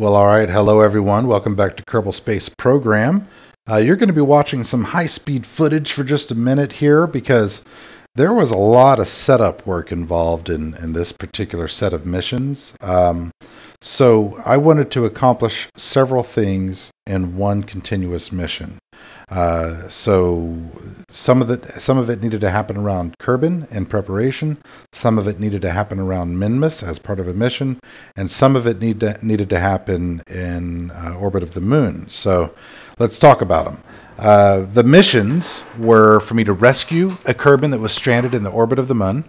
Well, all right. Hello, everyone. Welcome back to Kerbal Space Program. You're going to be watching some high-speed footage for just a minute here because there was a lot of setup work involved in this particular set of missions. So I wanted to accomplish several things in one continuous mission. So some of it needed to happen around Kerbin in preparation. Some of it needed to happen around Minmus as part of a mission, and some of it needed to happen in orbit of the moon. So let's talk about them. The missions were for me to rescue a Kerbin that was stranded in the orbit of the moon,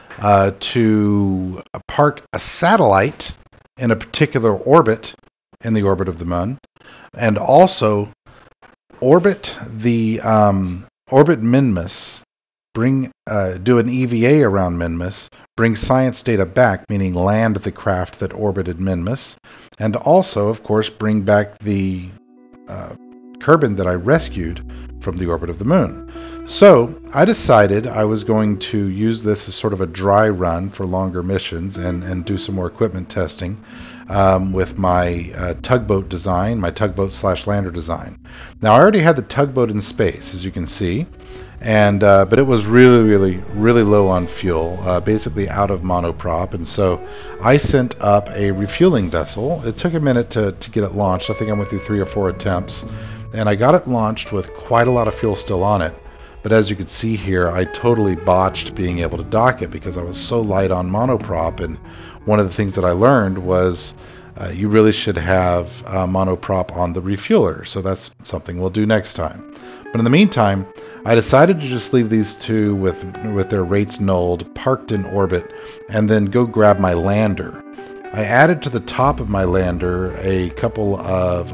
to park a satellite in a particular orbit in the orbit of the moon, and also orbit the orbit Minmus, do an EVA around Minmus, bring science data back, meaning land the craft that orbited Minmus, and also, of course, bring back the Kerbin that I rescued from the orbit of the moon. So I decided I was going to use this as sort of a dry run for longer missions and do some more equipment testing with my tugboat design, my tugboat/lander design. Now I already had the tugboat in space, as you can see, and but it was really low on fuel, basically out of monoprop, and so I sent up a refueling vessel. It took a minute to get it launched. I think I went through 3 or 4 attempts, and I got it launched with quite a lot of fuel still on it. But as you can see here, I totally botched being able to dock it because I was so light on monoprop. And one of the things that I learned was you really should have monoprop on the refueler. So that's something we'll do next time. But in the meantime, I decided to just leave these two with their rates nulled, parked in orbit, and then go grab my lander. I added to the top of my lander a couple of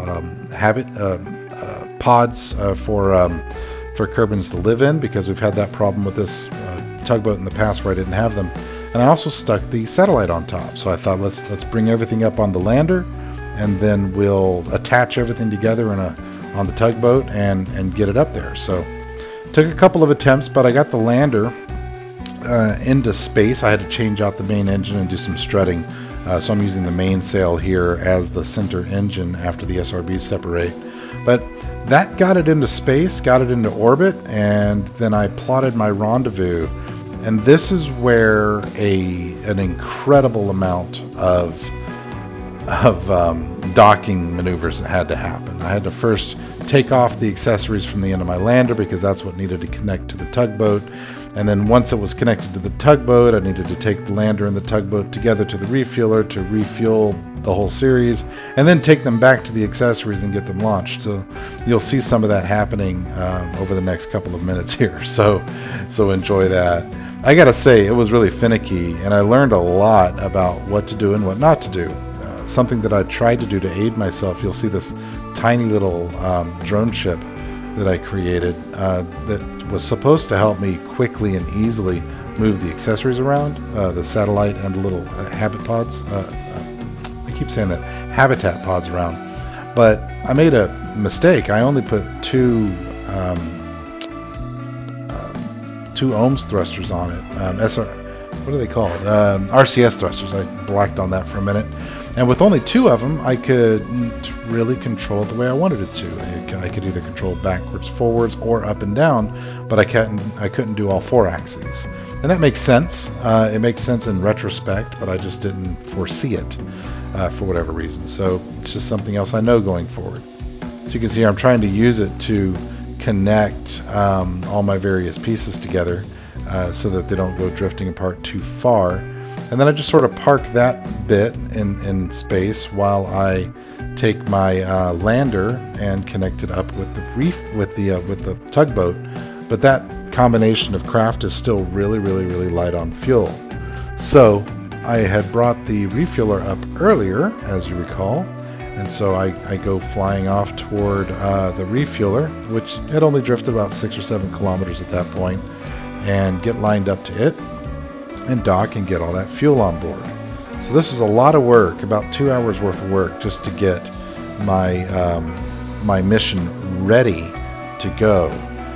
pods for Kerbins to live in, because we've had that problem with this tugboat in the past where I didn't have them. And I also stuck the satellite on top. So I thought let's bring everything up on the lander, and then we'll attach everything together on the tugboat and get it up there. So took a couple of attempts, but I got the lander into space. I had to change out the main engine and do some strutting. So I'm using the mainsail here as the center engine after the SRBs separate. But that got it into space, got it into orbit, and then I plotted my rendezvous. And this is where an incredible amount of docking maneuvers had to happen. I had to first take off the accessories from the end of my lander because that's what needed to connect to the tugboat. And then once it was connected to the tugboat, I needed to take the lander and the tugboat together to the refueler to refuel the whole series, and then take them back to the accessories and get them launched. So you'll see some of that happening over the next couple of minutes here. So enjoy that. I gotta say, it was really finicky, and I learned a lot about what to do and what not to do. Something that I tried to do to aid myself, you'll see this tiny little drone ship that I created that was supposed to help me quickly and easily move the accessories around, the satellite and the little habit pods. I keep saying that, habitat pods around. But I made a mistake. I only put two ohms thrusters on it. What are they called? RCS thrusters. I blacked on that for a minute. And with only 2 of them, I couldn't really control it the way I wanted it to. I could either control backwards, forwards, or up and down, but I couldn't do all 4 axes. And that makes sense. It makes sense in retrospect, but I just didn't foresee it for whatever reason. So it's just something else I know going forward. So you can see here, I'm trying to use it to connect all my various pieces together so that they don't go drifting apart too far. And then I just sort of park that bit in space while I take my lander and connect it up with the tugboat. But that combination of craft is still really light on fuel. So I had brought the refueler up earlier, as you recall, and so I go flying off toward the refueler, which had only drifted about 6 or 7 kilometers at that point, and get lined up to it and dock and get all that fuel on board. So this was a lot of work, about 2 hours worth of work, just to get my my mission ready to go.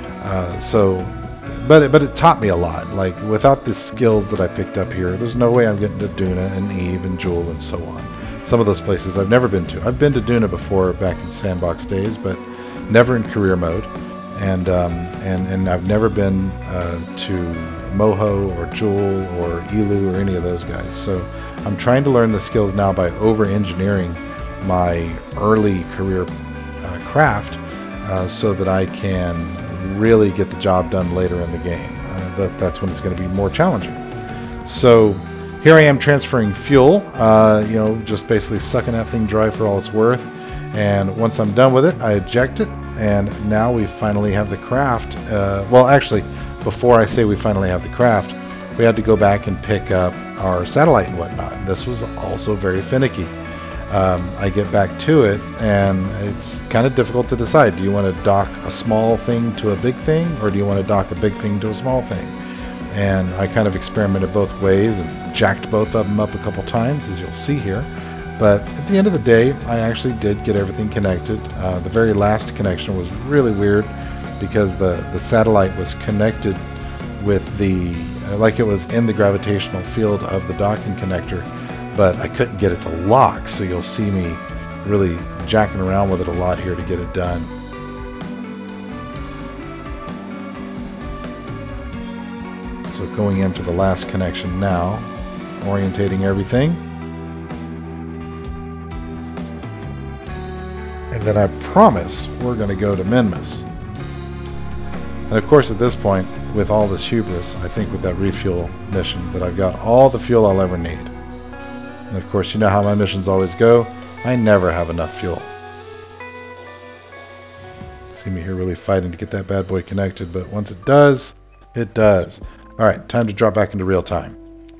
But it taught me a lot. Like, without the skills that I picked up here, there's no way I'm getting to Duna and Eve and Jewel and so on. some of those places I've never been to. I've been to Duna before back in sandbox days, but never in career mode. And I've never been to Moho or Jewel or Elu or any of those guys. So I'm trying to learn the skills now by over-engineering my early career craft so that I can really get the job done later in the game. That's when it's going to be more challenging. So here I am transferring fuel, just basically sucking that thing dry for all it's worth. And once I'm done with it, I eject it. And now we finally have the craft. Well, actually, before I say we finally have the craft, we had to go back and pick up our satellite and whatnot. And this was also very finicky. I get back to it, and it's kind of difficult to decide. Do you want to dock a small thing to a big thing, or do you want to dock a big thing to a small thing? And I kind of experimented both ways and jacked both of them up a couple times, as you'll see here. But at the end of the day, I actually did get everything connected. The very last connection was really weird because the satellite was connected with like it was in the gravitational field of the docking connector, but I couldn't get it to lock. So you'll see me really jacking around with it a lot here to get it done. So going in for the last connection now, orientating everything. And then I promise we're going to go to Minmus. And of course at this point, with all this hubris, I think with that refuel mission that I've got all the fuel I'll ever need. And of course you know how my missions always go. I never have enough fuel. See me here really fighting to get that bad boy connected, but once it does, it does. Alright, time to drop back into real time.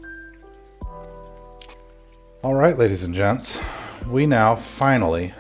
Alright, ladies and gents, we now finally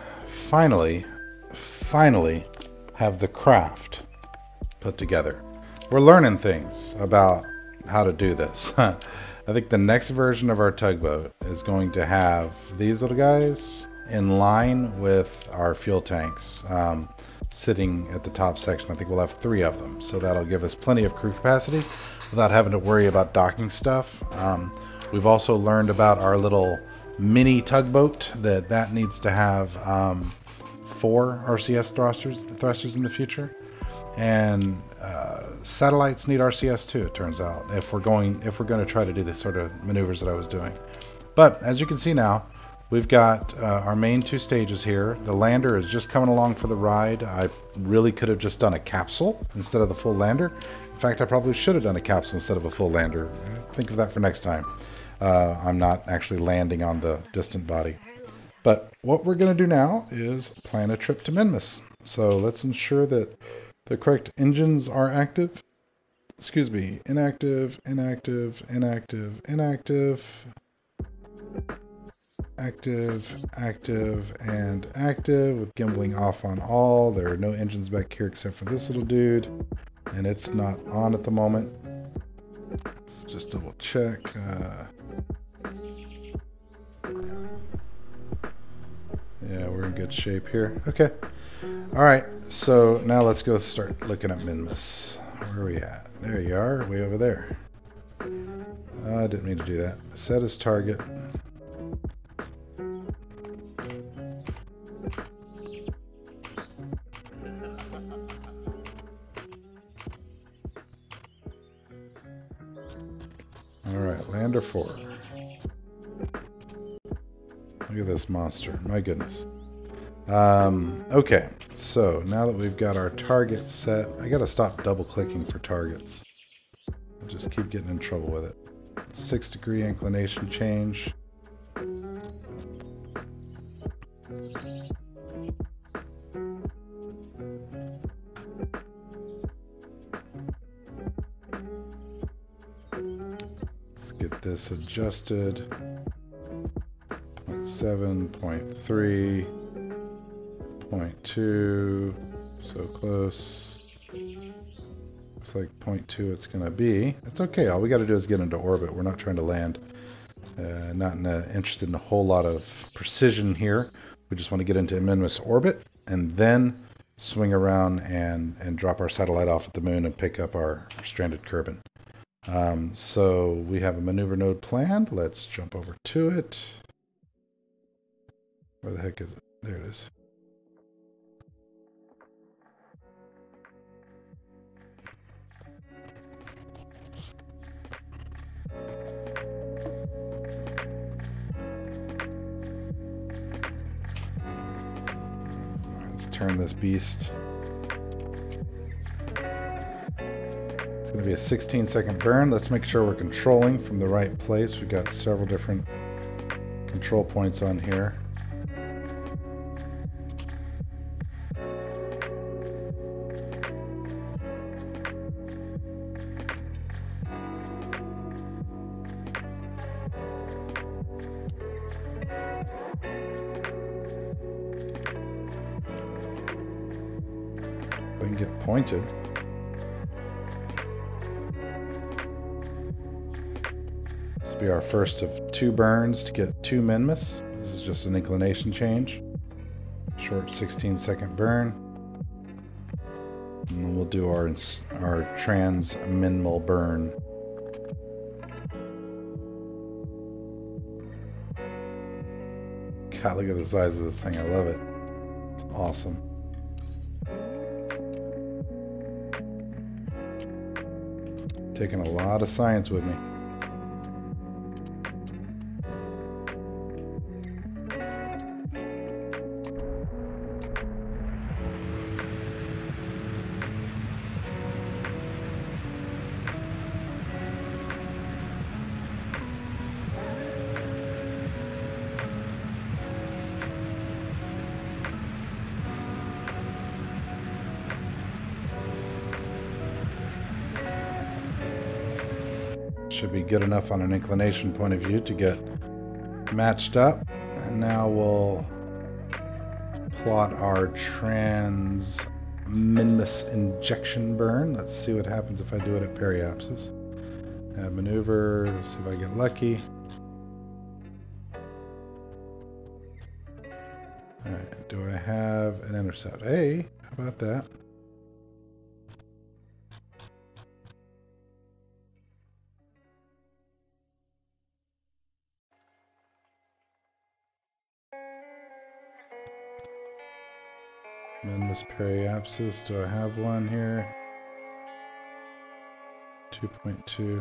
have the craft put together. We're learning things about how to do this. I think the next version of our tugboat is going to have these little guys in line with our fuel tanks sitting at the top section. I think we'll have 3 of them, so that'll give us plenty of crew capacity without having to worry about docking stuff. We've also learned about our little mini tugboat that needs to have 4 RCS thrusters in the future, and satellites need RCS too. It turns out, if we're going to try to do the sort of maneuvers that I was doing. But as you can see now, we've got our main 2 stages here. The lander is just coming along for the ride. I really could have just done a capsule instead of the full lander. In fact, I probably should have done a capsule instead of a full lander. Think of that for next time. I'm not actually landing on the distant body. But what we're going to do now is plan a trip to Minmus. So let's ensure that the correct engines are active. Excuse me, inactive, inactive, inactive, inactive, active, active, and active, with gimbaling off on all. There are no engines back here except for this little dude, and it's not on at the moment. Let's just double check. Yeah, we're in good shape here. Okay. Alright, so now let's go start looking at Minmus. Where are we at? There you are, way over there. I didn't mean to do that. Set as target. Alright, lander 4. Look at this monster. My goodness. Okay, so now that we've got our target set, I gotta stop double clicking for targets. I just keep getting in trouble with it. 6-degree inclination change. Let's get this adjusted. 0.7, 0.3, 0.2, so close. Looks like 0.2 it's going to be. It's okay, all we got to do is get into orbit. We're not trying to land. Not interested in a whole lot of precision here. We just want to get into Minmus orbit and then swing around and drop our satellite off at the moon and pick up our stranded Kerbin. So we have a maneuver node planned. Let's jump over to it. Where the heck is it? There it is. Let's turn this beast. It's going to be a 16-second burn. Let's make sure we're controlling from the right place. We've got several different control points on here. We can get pointed. This will be our first of 2 burns to get 2 Minmus. This is just an inclination change. Short 16-second burn. And then we'll do our trans-minimal burn. God, look at the size of this thing. I love it. It's awesome. Taking a lot of science with me. Should be good enough on an inclination point of view to get matched up. And now we'll plot our trans Minmus injection burn. Let's see what happens if I do it at periapsis. Add maneuver, see if I get lucky. Alright, do I have an intercept? Hey, how about that? Minmus periapsis, do I have one here? 2.2.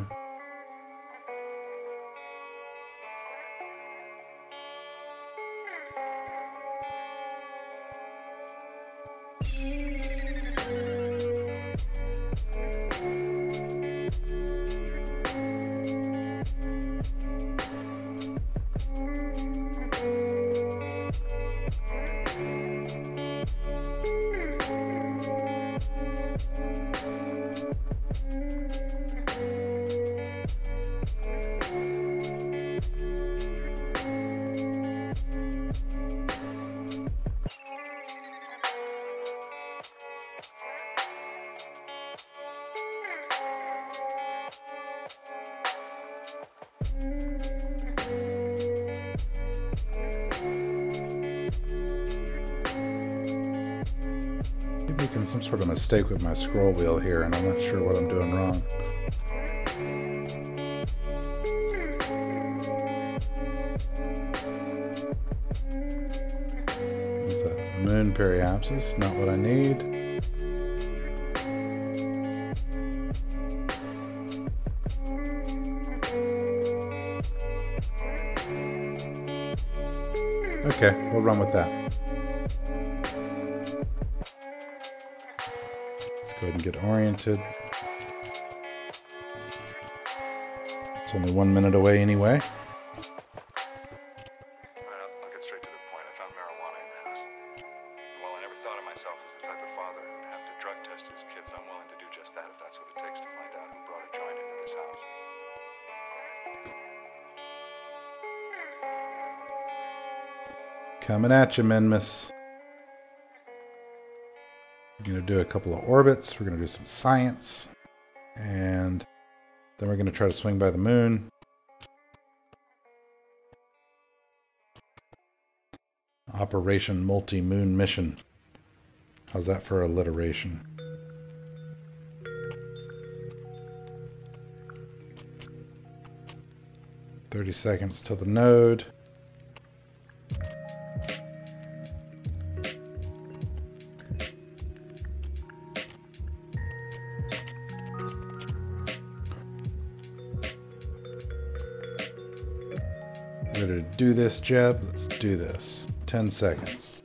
Making some sort of mistake with my scroll wheel here, and I'm not sure what I'm doing wrong. Is that moon periapsis? Not what I need. Okay, we'll run with that. Go ahead and get oriented. It's only 1 minute away anyway. Alright, I'll get straight to the point. I found marijuana in the house. And while I never thought of myself as the type of father who would have to drug test his kids, I'm willing to do just that if that's what it takes to find out who brought a joint into this house. Coming at you, Minmus. We're going to do a couple of orbits. We're going to do some science. And then we're going to try to swing by the moon. Operation Multi-Moon Mission. How's that for alliteration? "30 seconds till the node." Ready to do this, Jeb? Let's do this. 10 seconds.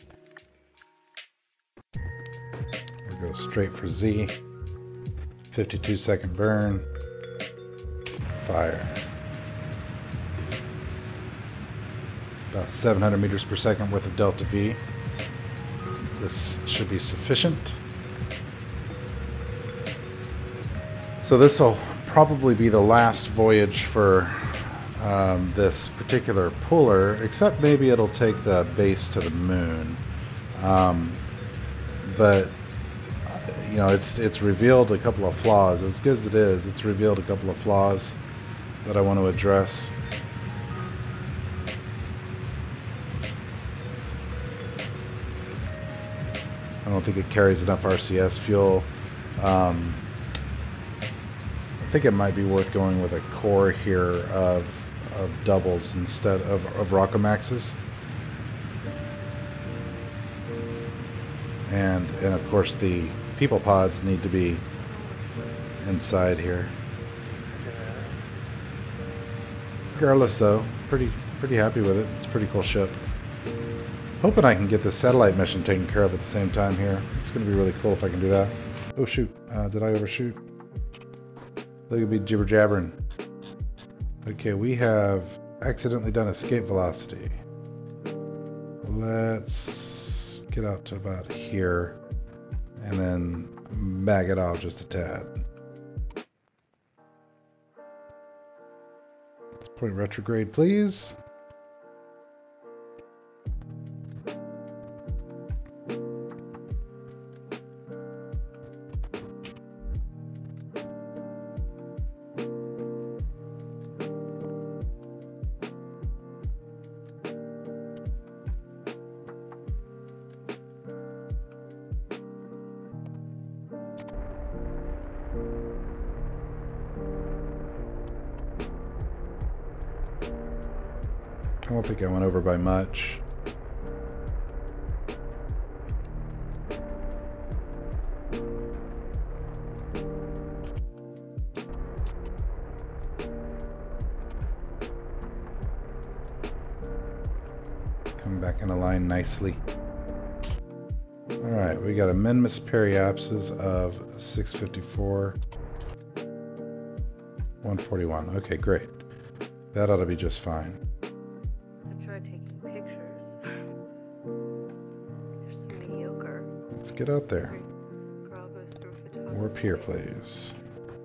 We'll go straight for Z. 52-second burn. Fire. About 700 meters per second worth of delta V. This should be sufficient. So this will probably be the last voyage for this particular puller, except maybe it'll take the base to the moon. But you know, it's revealed a couple of flaws. As good as it is, it's revealed a couple of flaws that I want to address. I don't think it carries enough RCS fuel. I think it might be worth going with a core here of doubles instead of Rockomaxes. And of course the people pods need to be inside here. Regardless though, pretty happy with it. It's a pretty cool ship. Hoping I can get this satellite mission taken care of at the same time here. It's going to be really cool if I can do that. Oh shoot, did I overshoot? Look at me jibber jabbering. Okay, we have accidentally done escape velocity. Let's get out to about here and then bag it off just a tad. Let's point retrograde, please. I don't think I went over by much. Come back in a line nicely. Alright, we got a Minmus periapsis of 654. 141. Okay, great. That ought to be just fine. Let's get out there. Warp here, please.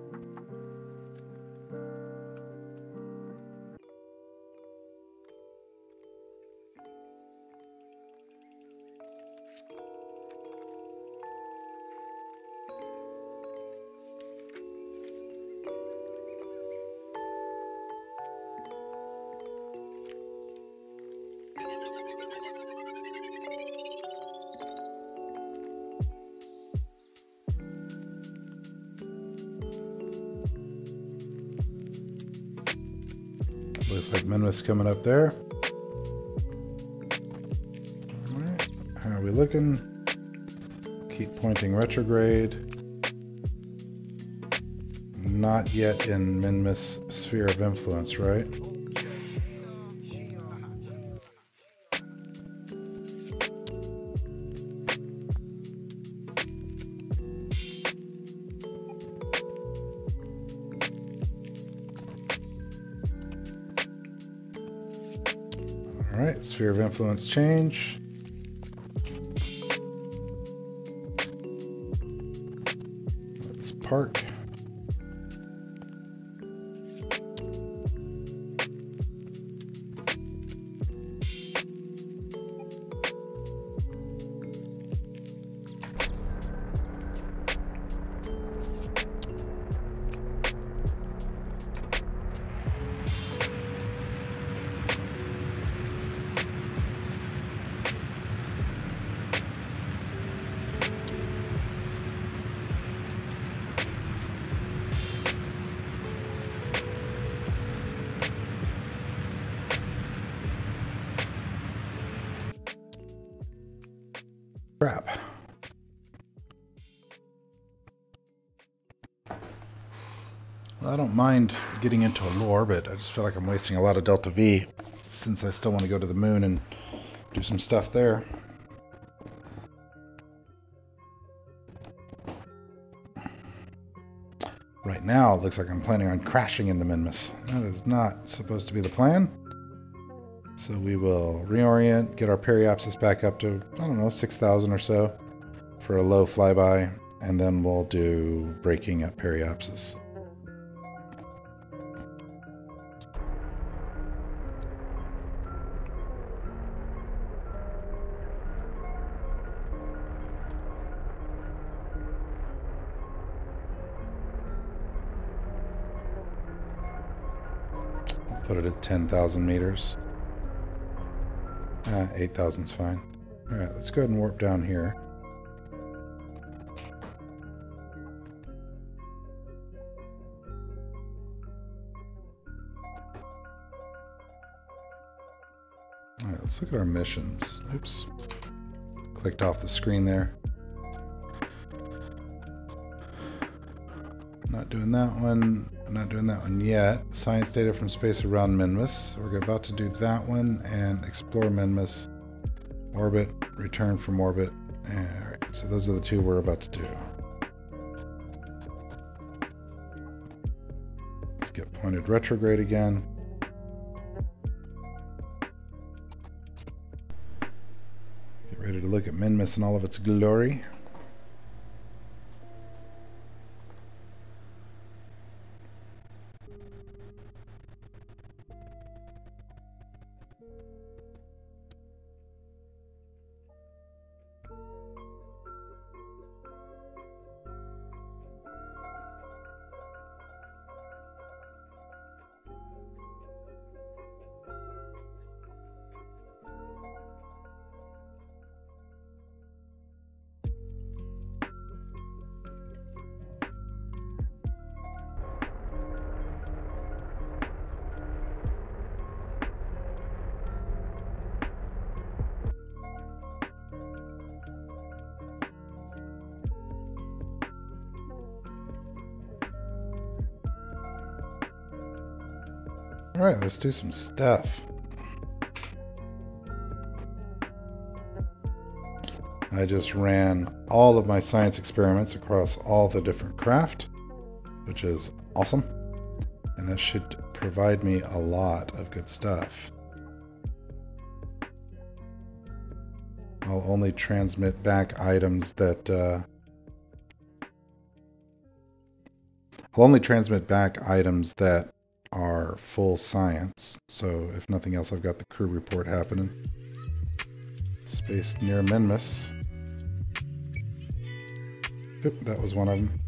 Looks like Minmus coming up there. Alright, how are we looking? Keep pointing retrograde. Not yet in Minmus sphere of influence, right? Alright, sphere of influence change. Let's park. Crap. Well, I don't mind getting into a low orbit. I just feel like I'm wasting a lot of delta V since I still want to go to the moon and do some stuff there. Right now, it looks like I'm planning on crashing into Minmus. That is not supposed to be the plan. So we will reorient, get our periapsis back up to, I don't know, 6,000 or so for a low flyby, and then we'll do braking at periapsis. I'll put it at 10,000 meters. 8,000's fine. Alright, let's go ahead and warp down here. Alright, let's look at our missions. Oops. Clicked off the screen there. Not doing that one. Not doing that one yet. Science data from space around Minmus. We're about to do that one and explore Minmus. Orbit, return from orbit. Alright, so those are the two we're about to do. Let's get pointed retrograde again. Get ready to look at Minmus in all of its glory. Alright, let's do some stuff. I just ran all of my science experiments across all the different craft, which is awesome. And that should provide me a lot of good stuff. I'll only transmit back items that are full science. So if nothing else, I've got the crew report happening. Space near Minmus. Yep, that was one of them.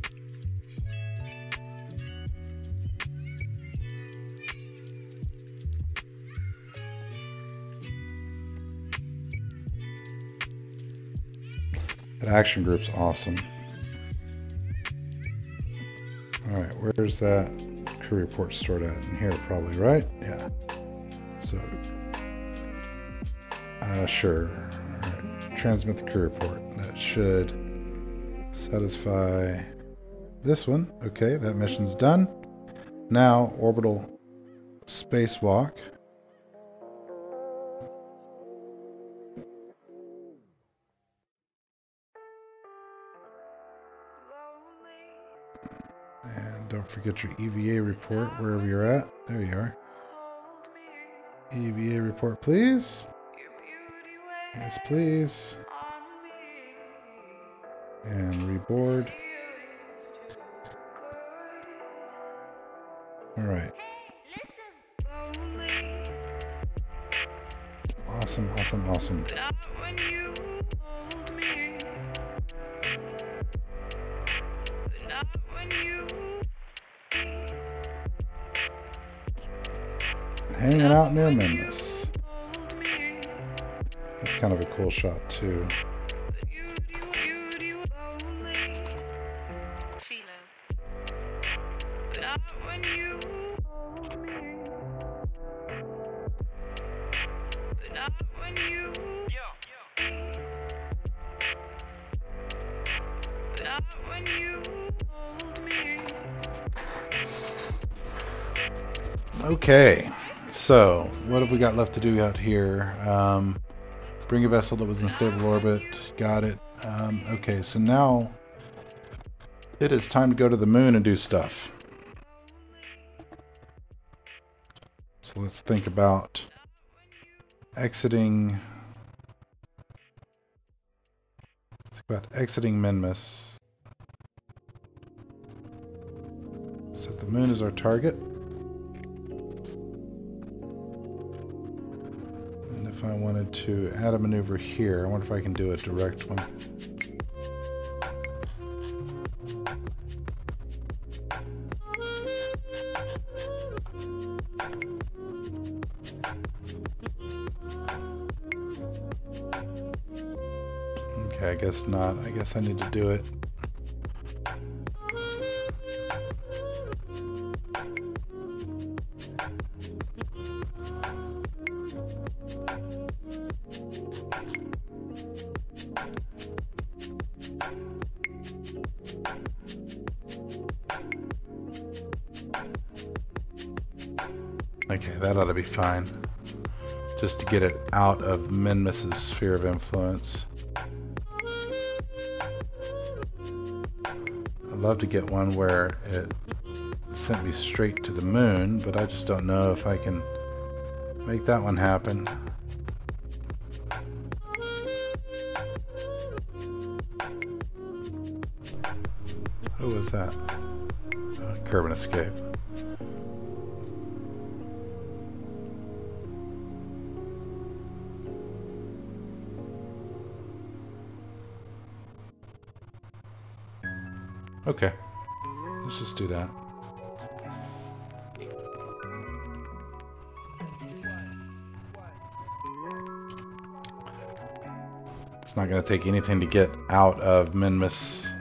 That action group's awesome. Alright, where's that crew report stored at? In here probably, right? Yeah. So, sure. Alright, transmit the crew report. That should satisfy this one. Okay, that mission's done. Now, orbital spacewalk. Don't forget your EVA report wherever you're at. There you are. EVA report, please. Yes, please. And reboard. Alright. Awesome, awesome, awesome. Hanging out near Minmus. That's kind of a cool shot too. Okay, So, what have we got left to do out here? Bring a vessel that was in stable orbit. Got it. Okay, so now it is time to go to the moon and do stuff. So let's think about exiting. Let's think about exiting Minmus. Set the moon as our target. And if I wanted to add a maneuver here, I wonder if I can do a direct one. Okay, I guess not. I guess I need to do it. Okay, that ought to be fine. Just to get it out of Minmus's sphere of influence. I'd love to get one where it sent me straight to the moon, but I just don't know if I can make that one happen. Who was that? Kerbin Escape. Okay, let's just do that. It's not going to take anything to get out of Minmus's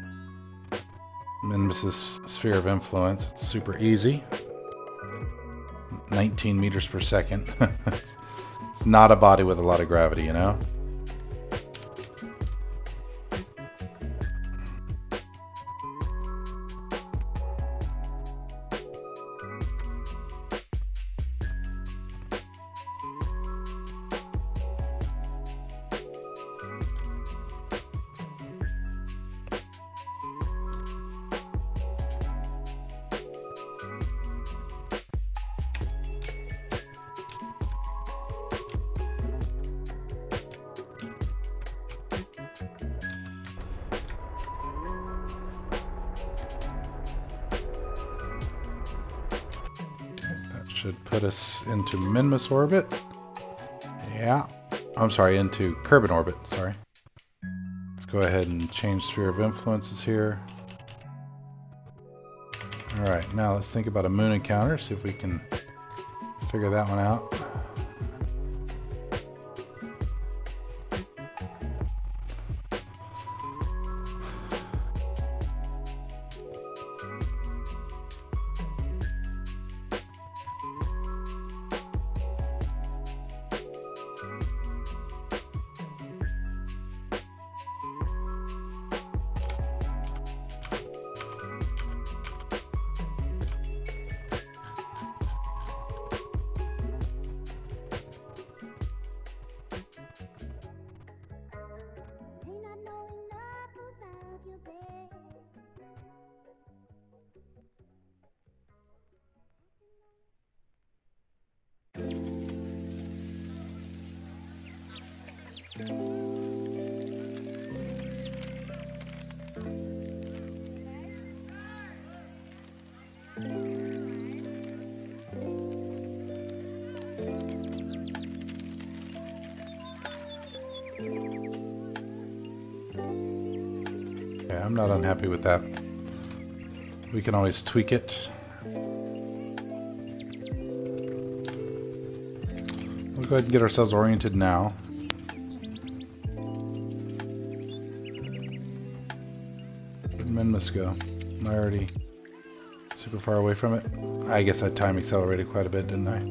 sphere of influence. It's super easy. 19 meters per second. It's not a body with a lot of gravity, you know? Should put us into Minmus orbit. Yeah. I'm sorry, into Kerbin orbit, sorry. Let's go ahead and change sphere of influences here. Alright, now let's think about a moon encounter, see if we can figure that one out. Yeah, I'm not unhappy with that. We can always tweak it. We'll go ahead and get ourselves oriented now. Where'd Minmus go? Am I already super far away from it? I guess I time accelerated quite a bit, didn't I?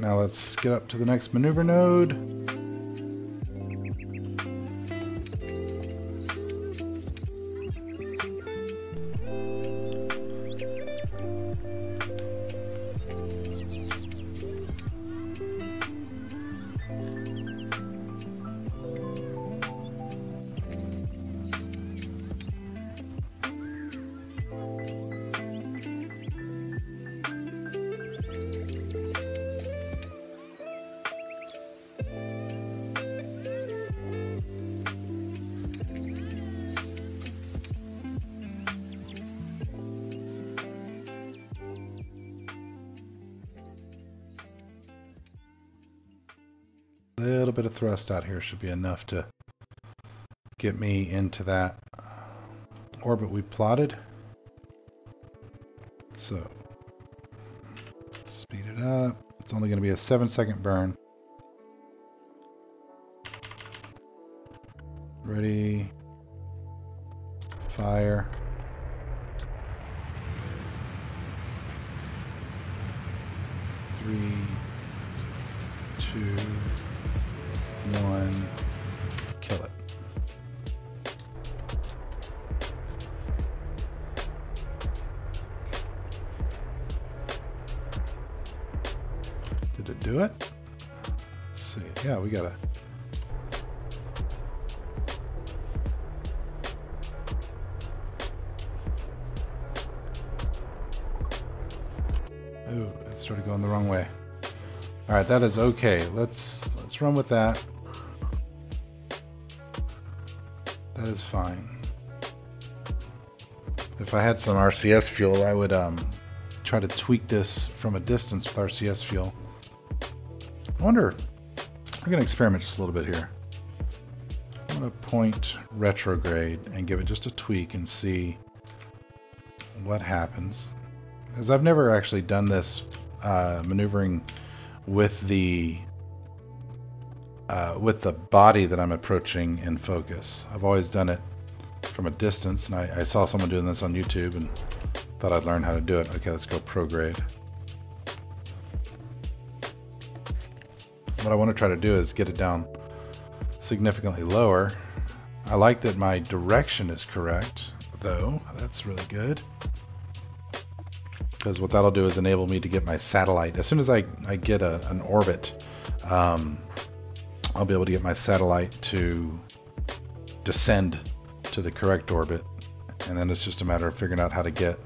now let's get up to the next maneuver node. A little bit of thrust out here should be enough to get me into that orbit we plotted. So, speed it up. It's only going to be a 7-second burn. Ready, fire. Three, 2, 1, kill it. Did it do it? Let's see. Yeah, we got a... Ooh, it started going the wrong way. All right, that is okay. Let's run with that. That is fine. If I had some RCS fuel, I would try to tweak this from a distance with RCS fuel. I wonder, we're going to experiment just a little bit here. I'm going to point retrograde and give it just a tweak and see what happens. Because I've never actually done this maneuvering with the body that I'm approaching in focus. I've always done it from a distance, and I saw someone doing this on YouTube and thought I'd learn how to do it. Okay, let's go prograde. What I want to try to do is get it down significantly lower. I like that my direction is correct, though. That's really good. Because what that'll do is enable me to get my satellite. As soon as I get an orbit, I'll be able to get my satellite to descend to the correct orbit. And then it's just a matter of figuring out how to get,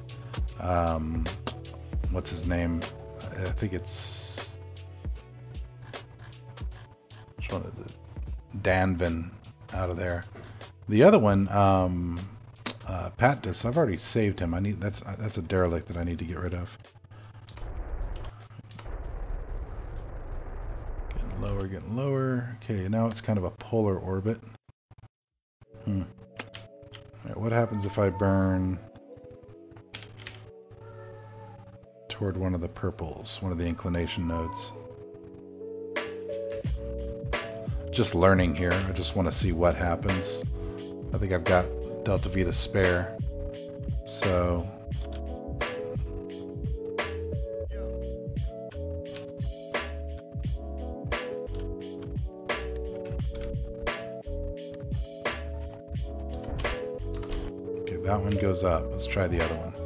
what's his name? I think it's, which one is it? Danvin out of there. The other one, Pattis, I've already saved him. That's a derelict that I need to get rid of. Getting lower. Okay, now it's kind of a polar orbit. All right, what happens if I burn toward one of the purples, one of the inclination nodes? Just learning here. I just want to see what happens. I think I've got Delta V to spare. So okay, that one goes up. Let's try the other one.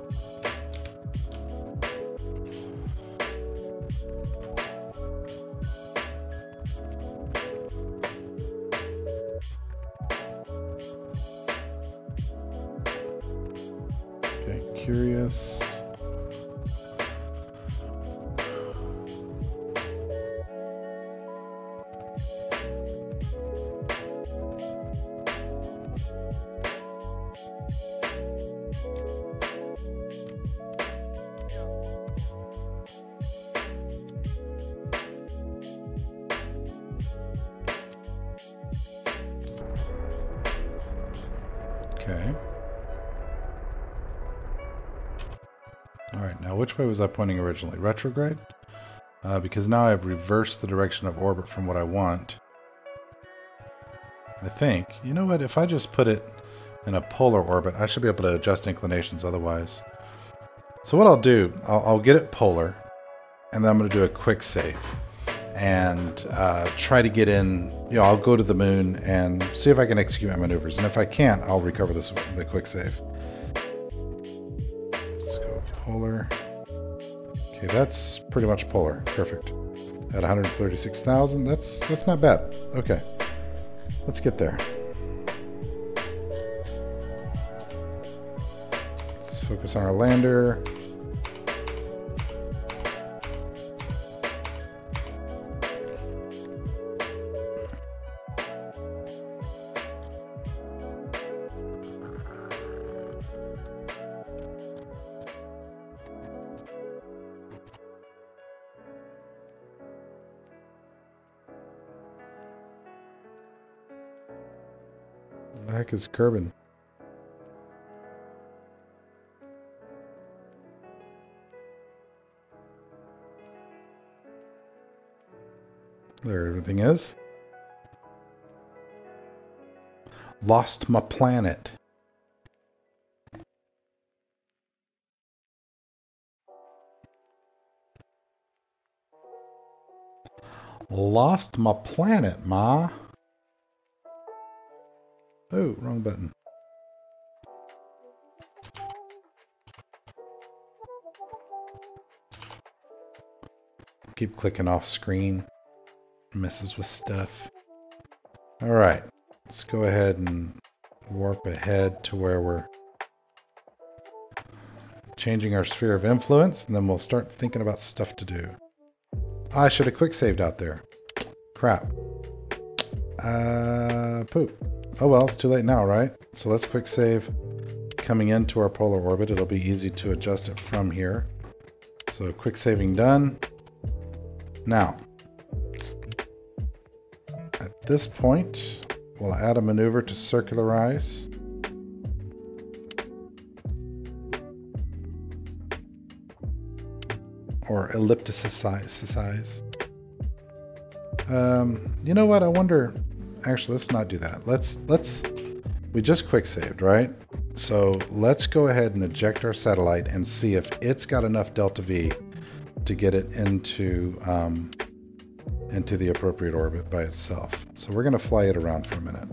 Curious. Okay. Alright, now which way was I pointing originally? Retrograde? Because now I've reversed the direction of orbit from what I want. I think. You know what? If I just put it in a polar orbit, I should be able to adjust inclinations otherwise. So what I'll do, I'll get it polar. and then I'm going to do a quick save and try to get in. I'll go to the moon and see if I can execute my maneuvers, and if I can't, I'll recover the quick save. Let's go polar. Okay, that's pretty much polar. Perfect. At 136,000, that's not bad. Okay, let's get there. Let's focus on our lander. The heck is Kerbin? There everything is. Lost my planet. Lost my planet, ma. Oh, wrong button. Keep clicking off screen. Messes with stuff. Alright, let's go ahead and warp ahead to where we're changing our sphere of influence, and then we'll start thinking about stuff to do. I should have quick saved out there. Crap. Poop. Oh well, it's too late now, right? So let's quick save coming into our polar orbit. It'll be easy to adjust it from here. So quick saving done. Now, at this point, we'll add a maneuver to circularize. Or ellipticize. You know what? I wonder. Actually, let's not do that. We just quick saved, right? So let's go ahead and eject our satellite and see if it's got enough delta V to get it into the appropriate orbit by itself. So we're going to fly it around for a minute.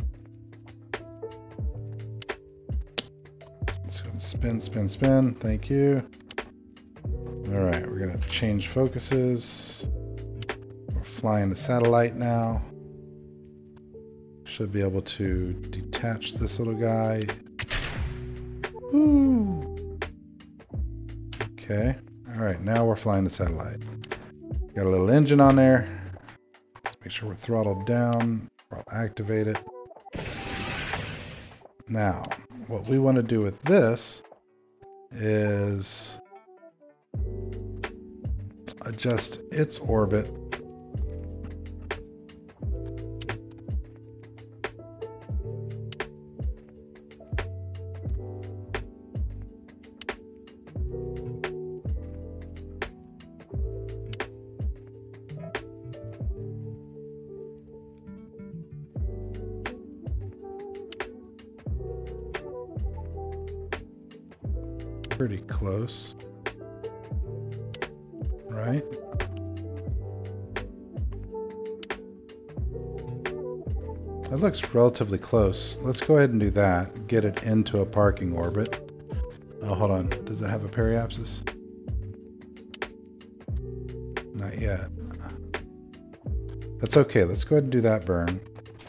Let's go spin, spin, spin. Thank you. All right, we're going to change focuses. We're flying the satellite now. Should be able to detach this little guy. Woo! Okay. All right, now we're flying the satellite. Got a little engine on there. Let's make sure we're throttled down. I'll activate it. Now, what we want to do with this is adjust its orbit pretty close, right? That looks relatively close. Let's go ahead and do that. Get it into a parking orbit. Oh, hold on. Does it have a periapsis? Not yet. That's okay. Let's go ahead and do that burn.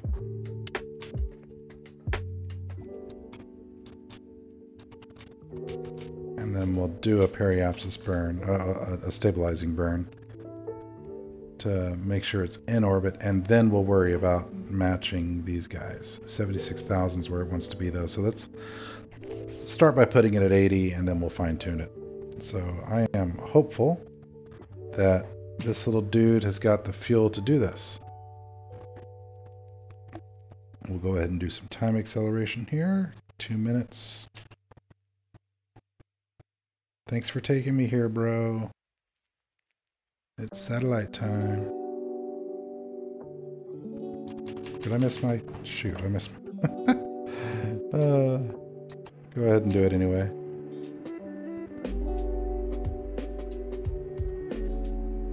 And then we'll do a periapsis burn, a stabilizing burn, to make sure it's in orbit, and then we'll worry about matching these guys. 76,000 is where it wants to be, though. So let's start by putting it at 80, and then we'll fine-tune it. So I am hopeful that this little dude has got the fuel to do this. We'll go ahead and do some time acceleration here. 2 minutes. Thanks for taking me here, bro. It's satellite time. Did I miss my... Shoot, I missed my... Go ahead and do it anyway.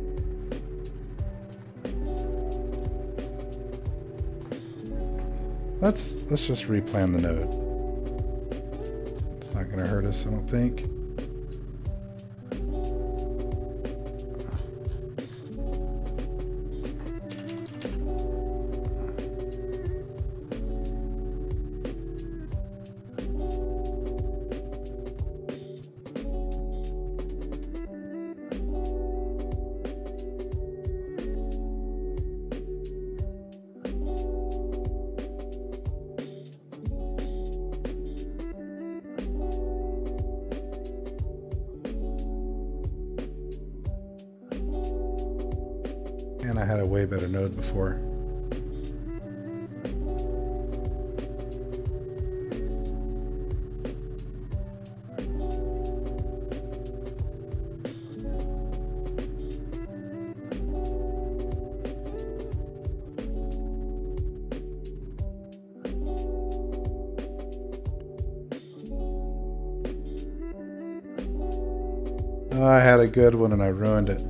Let's just replan the node. It's not going to hurt us, I don't think. And I had a way better node before. Oh, I had a good one and I ruined it.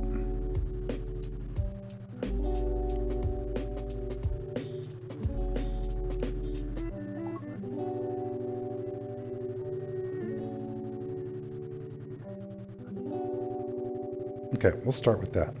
Okay, we'll start with that.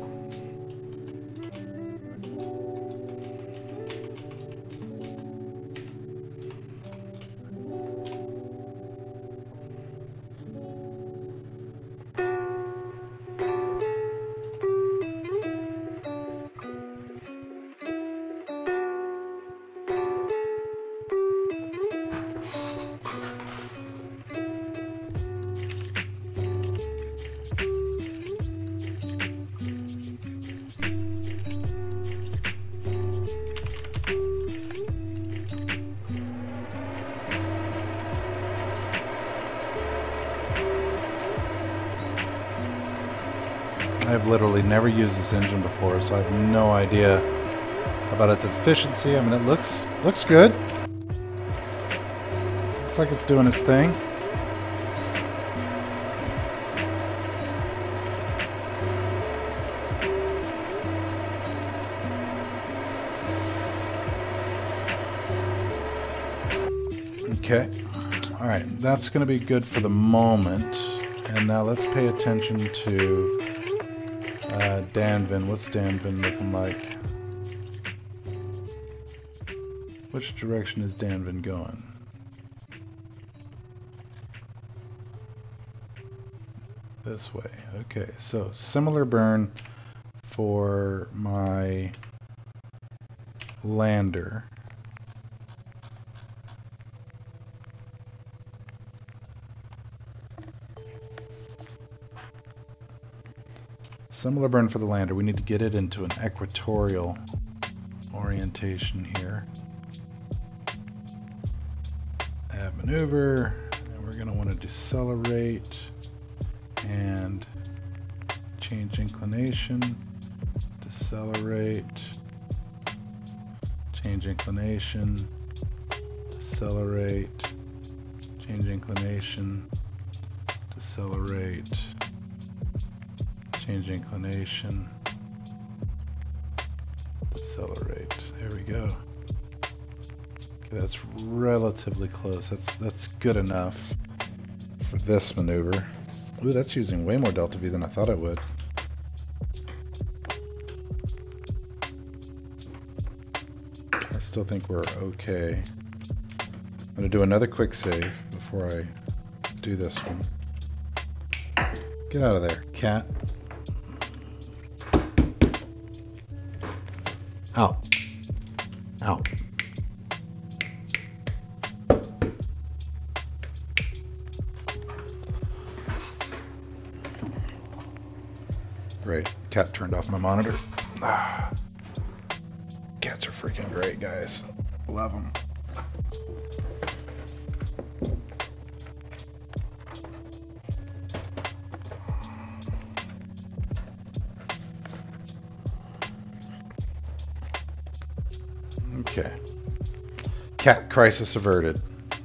I've literally never used this engine before, so I have no idea about its efficiency. I mean, it looks good. Looks like it's doing its thing. Okay. All right, that's going to be good for the moment. And now let's pay attention to Danvin. What's Danvin looking like? Which direction is Danvin going? This way. Okay, so similar burn for my lander. Similar burn for the lander. We need to get it into an equatorial orientation here. Add maneuver, and we're going to want to decelerate and change inclination, decelerate, change inclination, decelerate, change inclination, decelerate, change inclination, decelerate. There we go. Okay, that's relatively close. That's good enough for this maneuver. Ooh, that's using way more delta V than I thought it would. I still think we're okay. I'm gonna do another quick save before I do this one. Get out of there, cat. Out. Out. Great. Cat turned off my monitor. Cats are freaking great, guys. Love them. Okay. Cat crisis averted.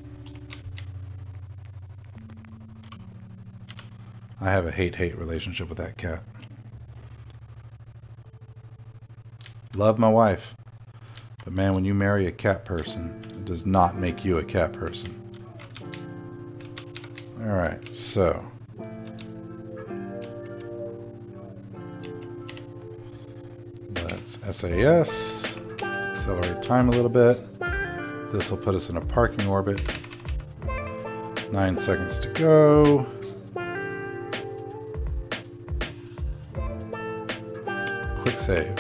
I have a hate-hate relationship with that cat. Love my wife. But man, when you marry a cat person, it does not make you a cat person. Alright, so let's SAS, accelerate time a little bit. This will put us in a parking orbit. 9 seconds to go. Quick save.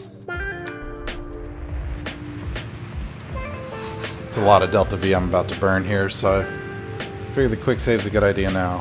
It's a lot of Delta V I'm about to burn here, so I figure the quick save's a good idea now.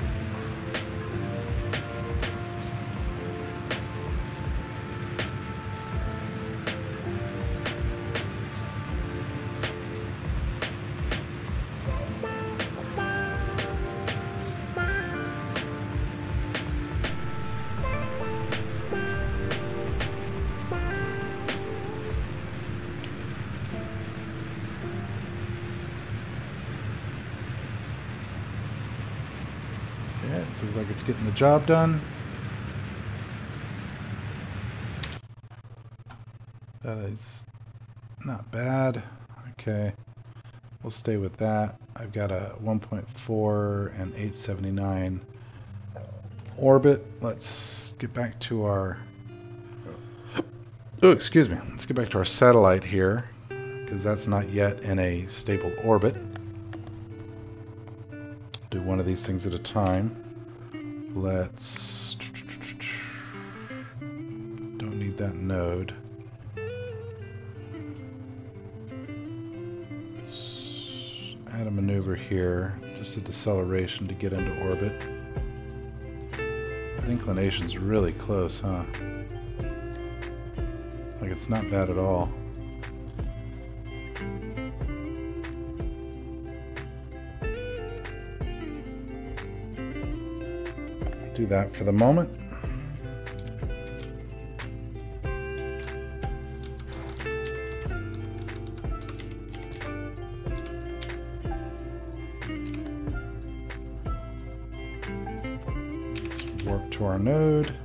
Yeah, it seems like it's getting the job done. That is not bad. Okay, we'll stay with that. I've got a 1.4 and 879 orbit. Let's get back to our... Oh, excuse me. Let's get back to our satellite here, because that's not yet in a stable orbit. Do one of these things at a time. Let's... Don't need that node. Let's add a maneuver here, just a deceleration to get into orbit. That inclination's really close, huh? Like, it's not bad at all. Do that for the moment. Let's warp to our node.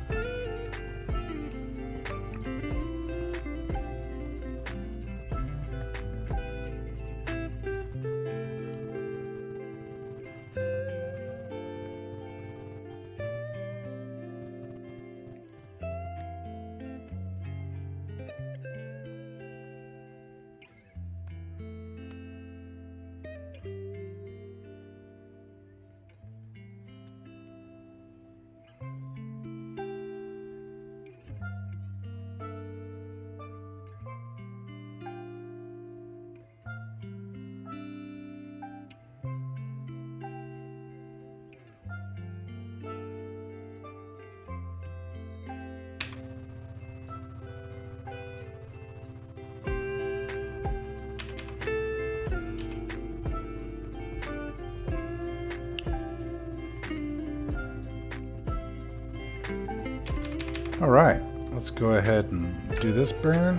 Alright, let's go ahead and do this burn.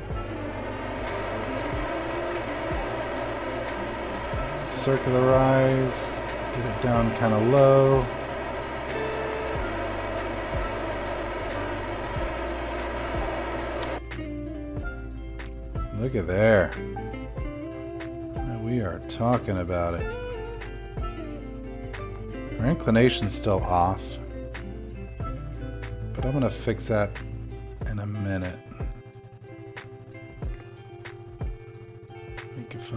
Circularize, get it down kind of low. Look at there. Now we are talking about it. Our inclination's still off. But I'm gonna fix that in a minute. I think if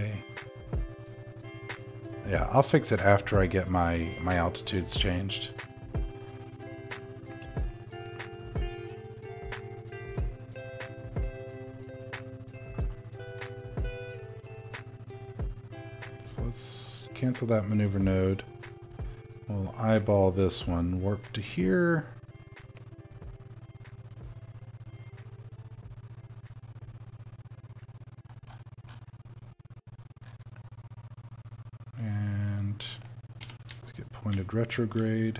yeah, I'll fix it after I get my altitudes changed. So let's cancel that maneuver node. We'll eyeball this one, warp to here. Pointed retrograde.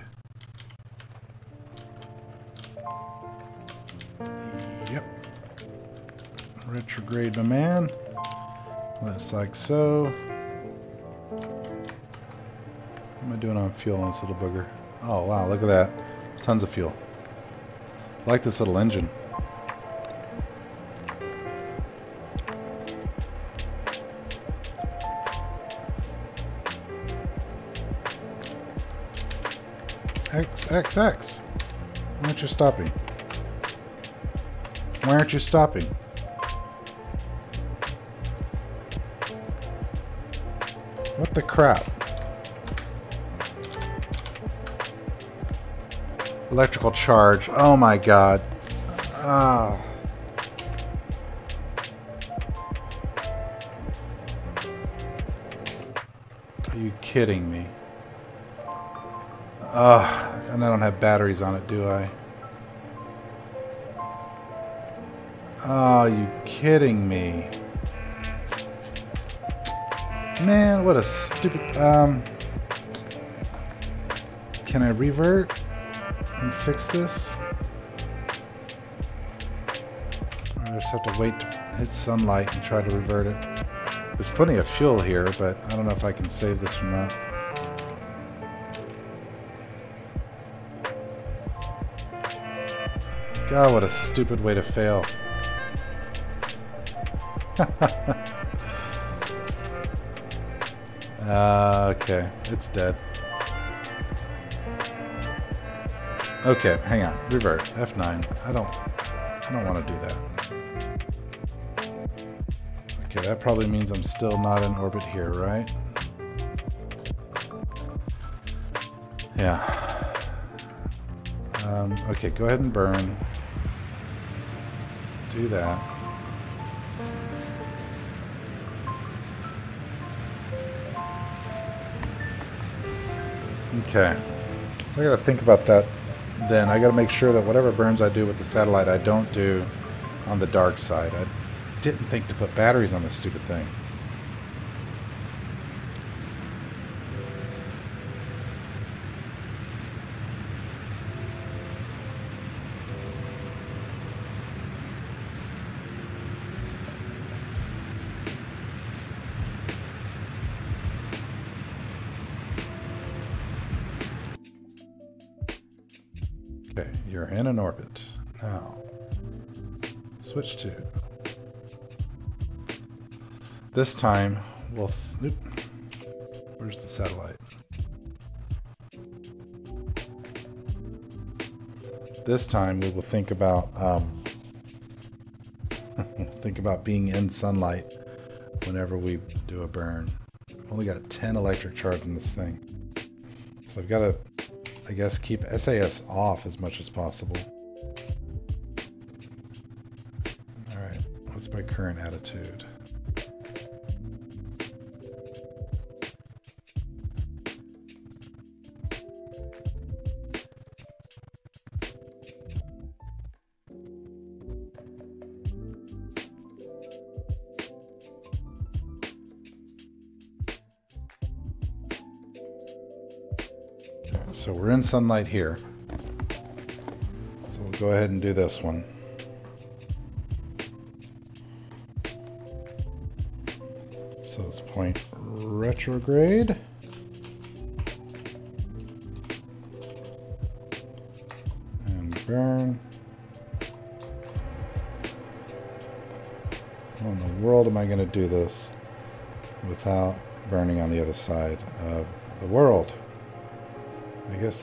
Yep. Retrograde, my man. Looks like so. What am I doing on fuel on this little booger? Oh wow, look at that. Tons of fuel. I like this little engine. X. Why aren't you stopping? Why aren't you stopping? What the crap? Electrical charge. Oh my god. Ah. Are you kidding me? And I don't have batteries on it, do I? Oh, you kidding me? Man, what a stupid... Can I revert and fix this? Or I just have to wait to hit sunlight and try to revert it. There's plenty of fuel here, but I don't know if I can save this or not. God, what a stupid way to fail. Okay, it's dead. Okay, hang on. Revert. F9. I don't want to do that. Okay, that probably means I'm still not in orbit here, right? Yeah. Okay, go ahead and burn. Let's do that. Okay. So I gotta think about that then. I gotta make sure that whatever burns I do with the satellite, I don't do on the dark side. I didn't think to put batteries on this stupid thing. Okay, you're in an orbit. Now, switch to. This time, we'll... Oop, where's the satellite? This time, we will think about being in sunlight whenever we do a burn. I've only got 10 electric charge in this thing, so I've got to, I guess, keep SAS off as much as possible. Alright, what's my current attitude? So we're in sunlight here. So we'll go ahead and do this one. So let's point retrograde. And burn. How in the world am I going to do this without burning on the other side of the world? I guess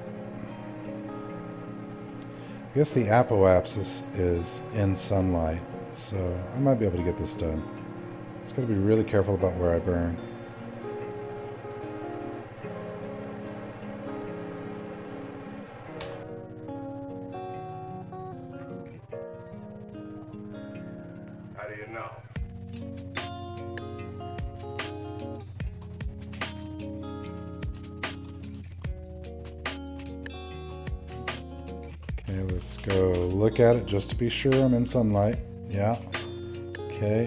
the apoapsis is in sunlight, so I might be able to get this done. Just got to be really careful about where I burn. How do you know? Okay, let's go look at it just to be sure I'm in sunlight. Yeah. Okay.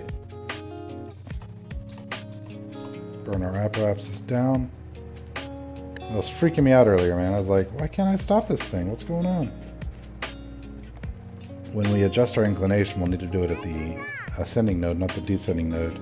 Burn our apoapsis down. It was freaking me out earlier, man. I was like, why can't I stop this thing? What's going on? When we adjust our inclination, we'll need to do it at the ascending node, not the descending node.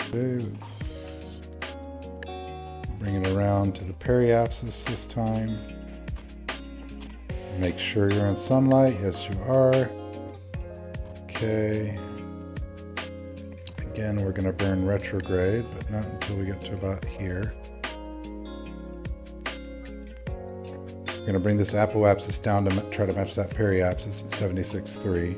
Okay, let's bring it around to the periapsis this time. Make sure you're in sunlight. Yes, you are. Okay. Again, we're going to burn retrograde, but not until we get to about here. We're going to bring this apoapsis down to try to match that periapsis at 76.3.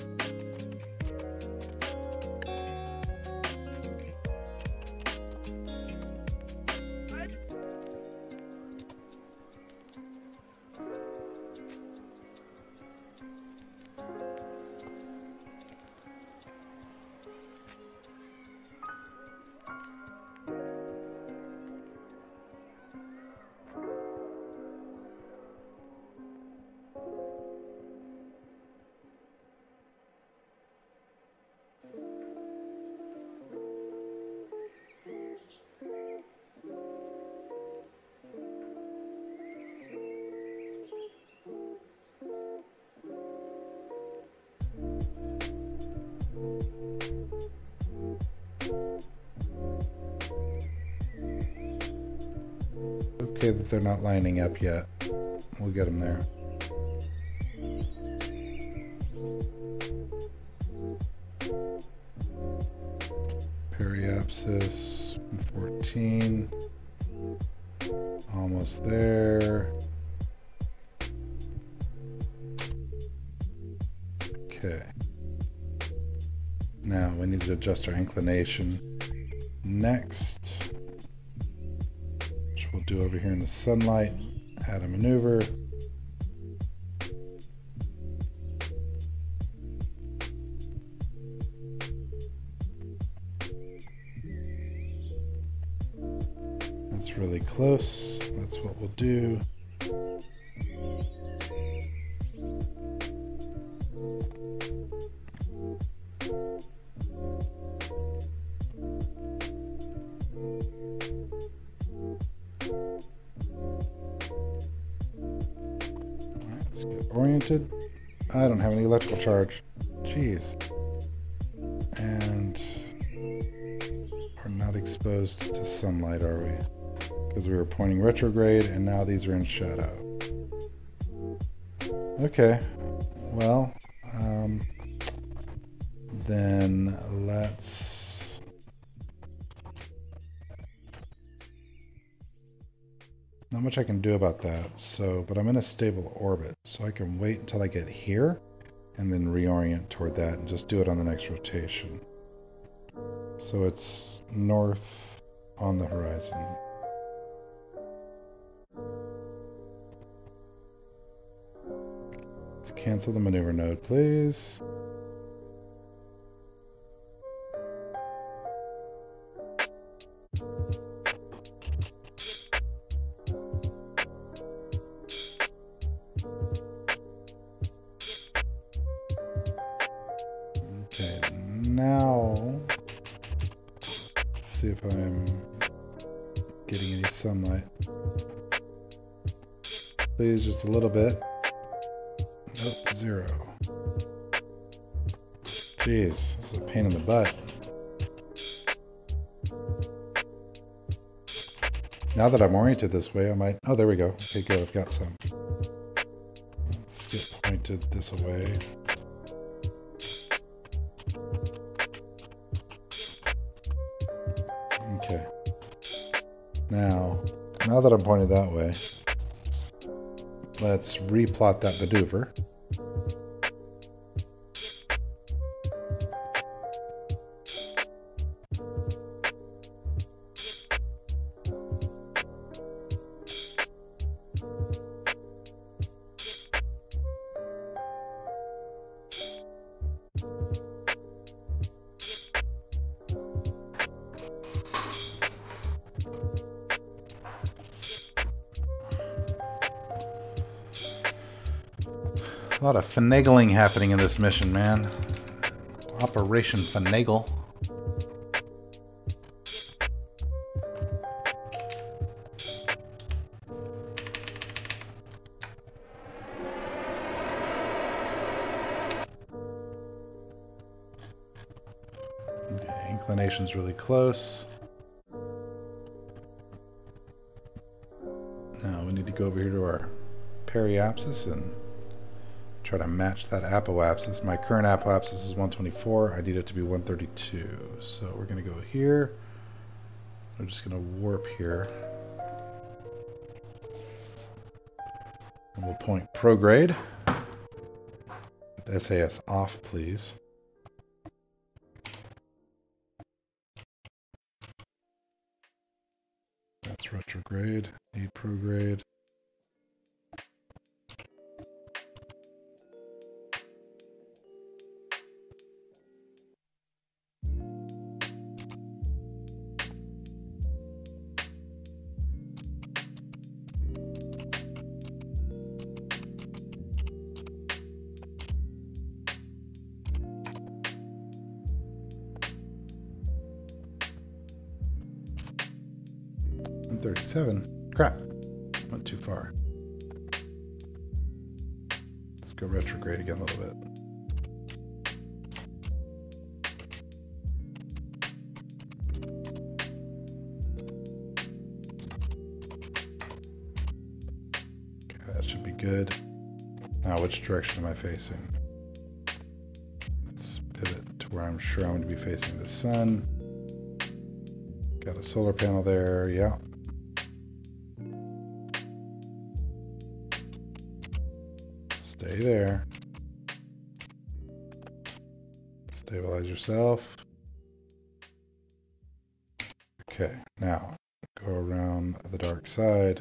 Okay that they're not lining up yet. We'll get them there. Periapsis 14. Almost there. Okay. Now we need to adjust our inclination. Next, which we'll do over here in the sunlight, add a maneuver. That's really close. That's what we'll do. Oriented. I don't have any electrical charge. Jeez. And we're not exposed to sunlight, are we? Because we were pointing retrograde and now these are in shadow. Okay. Well, then let's... Not much I can do about that, but I'm in a stable orbit, so I can wait until I get here and then reorient toward that and just do it on the next rotation. So it's north on the horizon. Let's cancel the maneuver node, please. Now, let's see if I'm getting any sunlight. Please, just a little bit. Nope, 0. Jeez, this is a pain in the butt. Now that I'm oriented this way, I might... Oh, there we go. Okay, good, I've got some. Let's get pointed this way. Okay. Now that I'm pointed that way, let's replot that maneuver. A lot of finagling happening in this mission, man. Operation Finagle. Okay, inclination's really close. Now we need to go over here to our periapsis and try to match that apoapsis. My current apoapsis is 124. I need it to be 132. So we're going to go here. We're just going to warp here. And we'll point prograde. SAS off, please. That's retrograde. Need prograde. Crap. Went too far. Let's go retrograde again a little bit. Okay, that should be good. Now, which direction am I facing? Let's pivot to where I'm sure I'm going to be facing the sun. Got a solar panel there, yeah. Stay there. Stabilize yourself. Okay, now go around the dark side.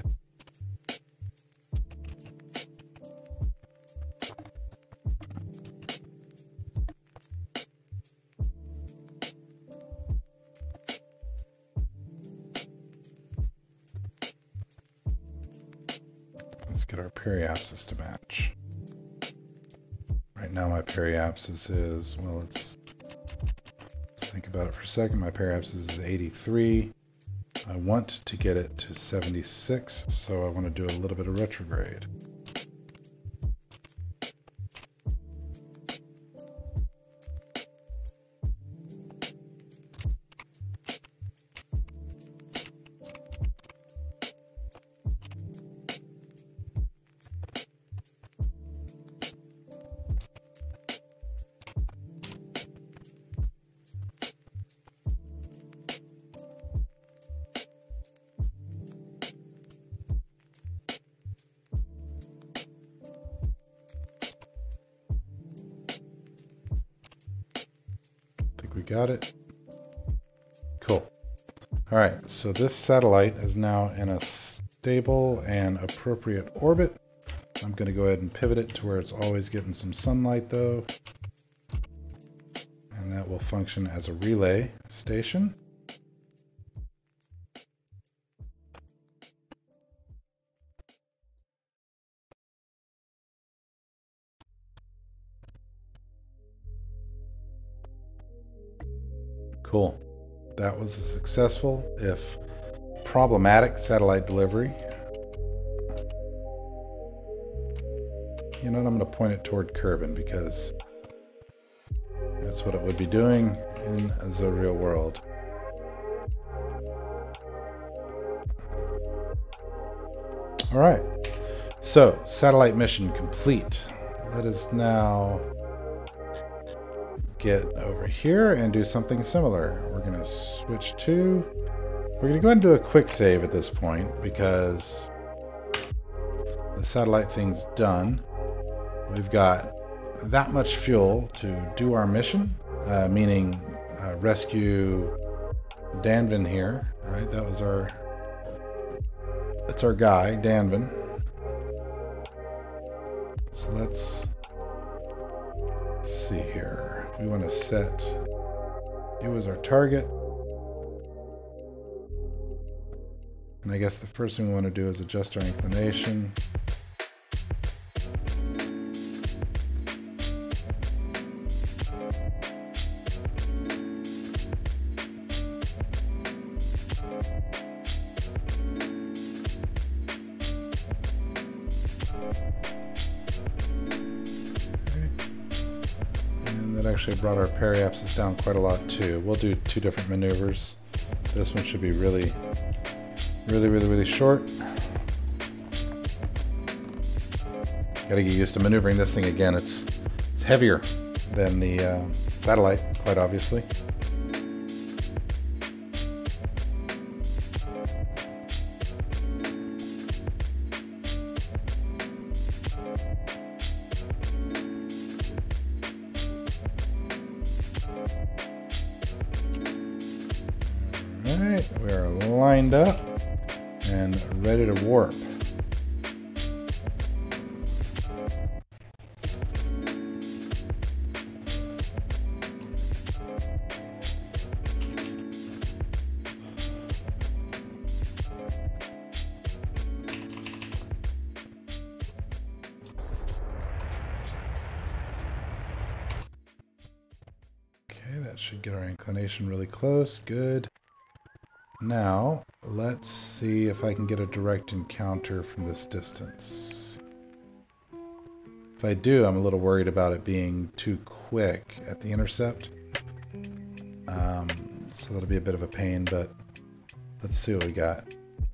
Let's get our periapsis to match. Right now my periapsis is, well, let's think about it for a second. My periapsis is 83. I want to get it to 76, so I want to do a little bit of retrograde. We got it. Cool. All right, so this satellite is now in a stable and appropriate orbit. I'm going to go ahead and pivot it to where it's always getting some sunlight though. And that will function as a relay station. Cool. That was a successful, if problematic, satellite delivery. You know what, I'm going to point it toward Kerbin because that's what it would be doing in the real world. Alright, so satellite mission complete. Let us now get over here and do something similar. We're going to switch to, we're going to go ahead and do a quick save at this point because the satellite thing's done. We've got that much fuel to do our mission, meaning rescue Danvin here, right? That was that's our guy, Danvin. So let's see here. We want to set you as our target. And I guess the first thing we want to do is adjust our inclination. That actually brought our periapsis down quite a lot too. We'll do 2 different maneuvers. This one should be really short. Gotta get used to maneuvering this thing again. It's heavier than the satellite, quite obviously. Alright, we are lined up and ready to warp. Okay, that should get our inclination really close. Good. Now, let's see if I can get a direct encounter from this distance. If I do, I'm a little worried about it being too quick at the intercept. So that'll be a bit of a pain, but let's see what we got.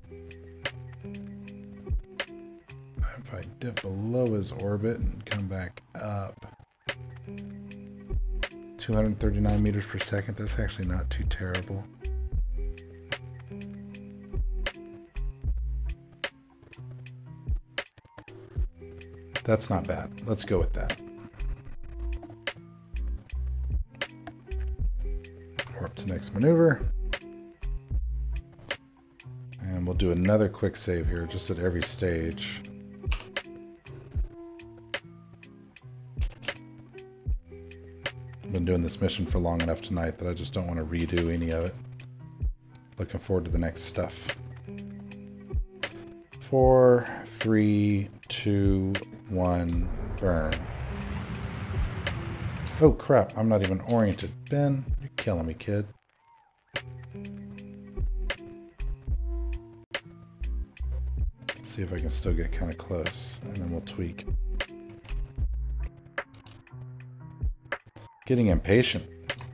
If I dip below his orbit and come back up, 239 meters per second, that's actually not too terrible. That's not bad. Let's go with that. Warp to next maneuver. And we'll do another quick save here, just at every stage. I've been doing this mission for long enough tonight that I just don't want to redo any of it. Looking forward to the next stuff. 4, 3, 2, 1, burn. Oh crap, I'm not even oriented. Ben, you're killing me, kid. Let's see if I can still get kind of close, and then we'll tweak. Getting impatient.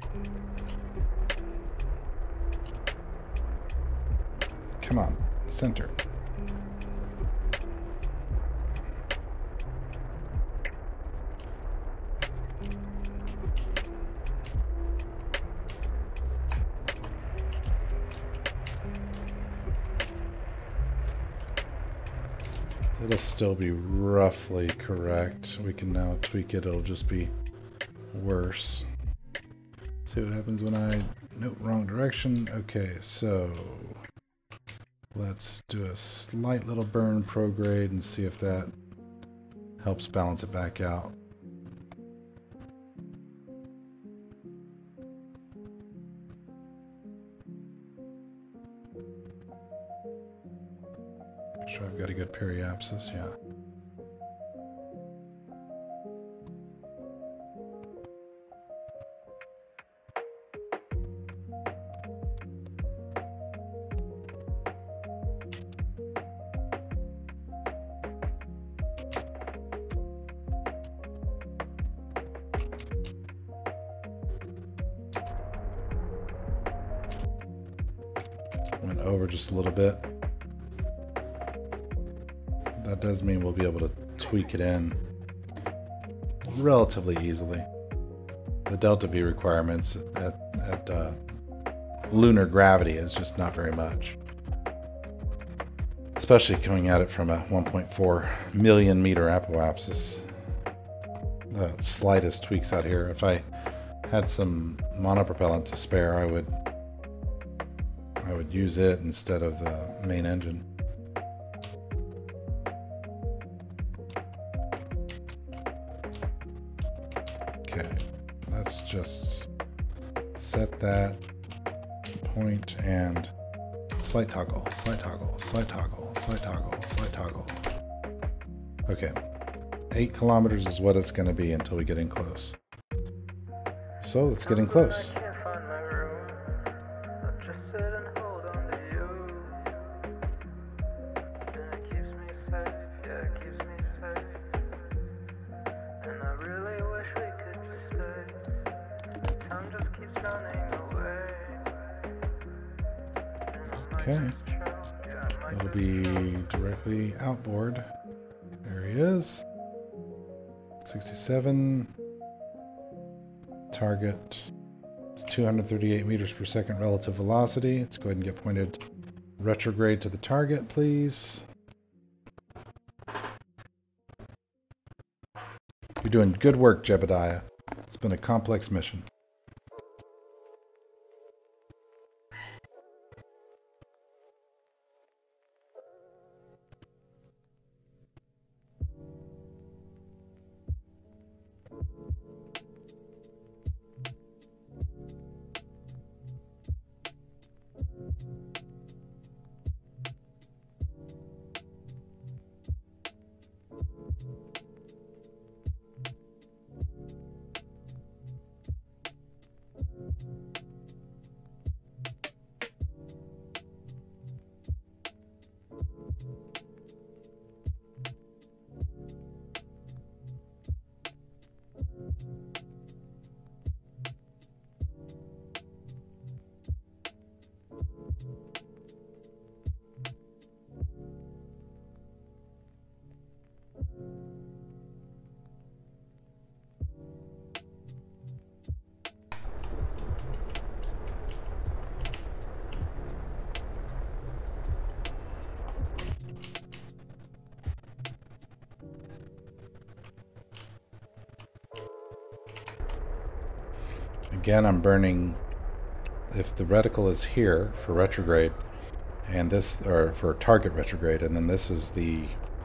Come on, center. It'll still be roughly correct. We can now tweak it. It'll just be worse. See what happens when I... Nope, wrong direction. Okay, so let's do a slight little burn prograde and see if that helps balance it back out. Sure, I've got a good periapsis, yeah. Went over just a little bit. That does mean we'll be able to tweak it in relatively easily. The delta V requirements at lunar gravity is just not very much. Especially coming at it from a 1.4 million meter apoapsis. The slightest tweaks out here. If I had some monopropellant to spare, I would use it instead of the main engine. Okay, let's just set that point and slight toggle, slight toggle, slight toggle, slight toggle, slight toggle. Okay, 8 kilometers is what it's going to be until we get in close. So let's get in close. Okay. It'll be directly outboard. There he is. 67. Target. It's 238 meters per second relative velocity. Let's go ahead and get pointed retrograde to the target, please. You're doing good work, Jebediah. It's been a complex mission. Again, I'm burning, if the reticle is here for retrograde, and this, or for target retrograde, and then this is the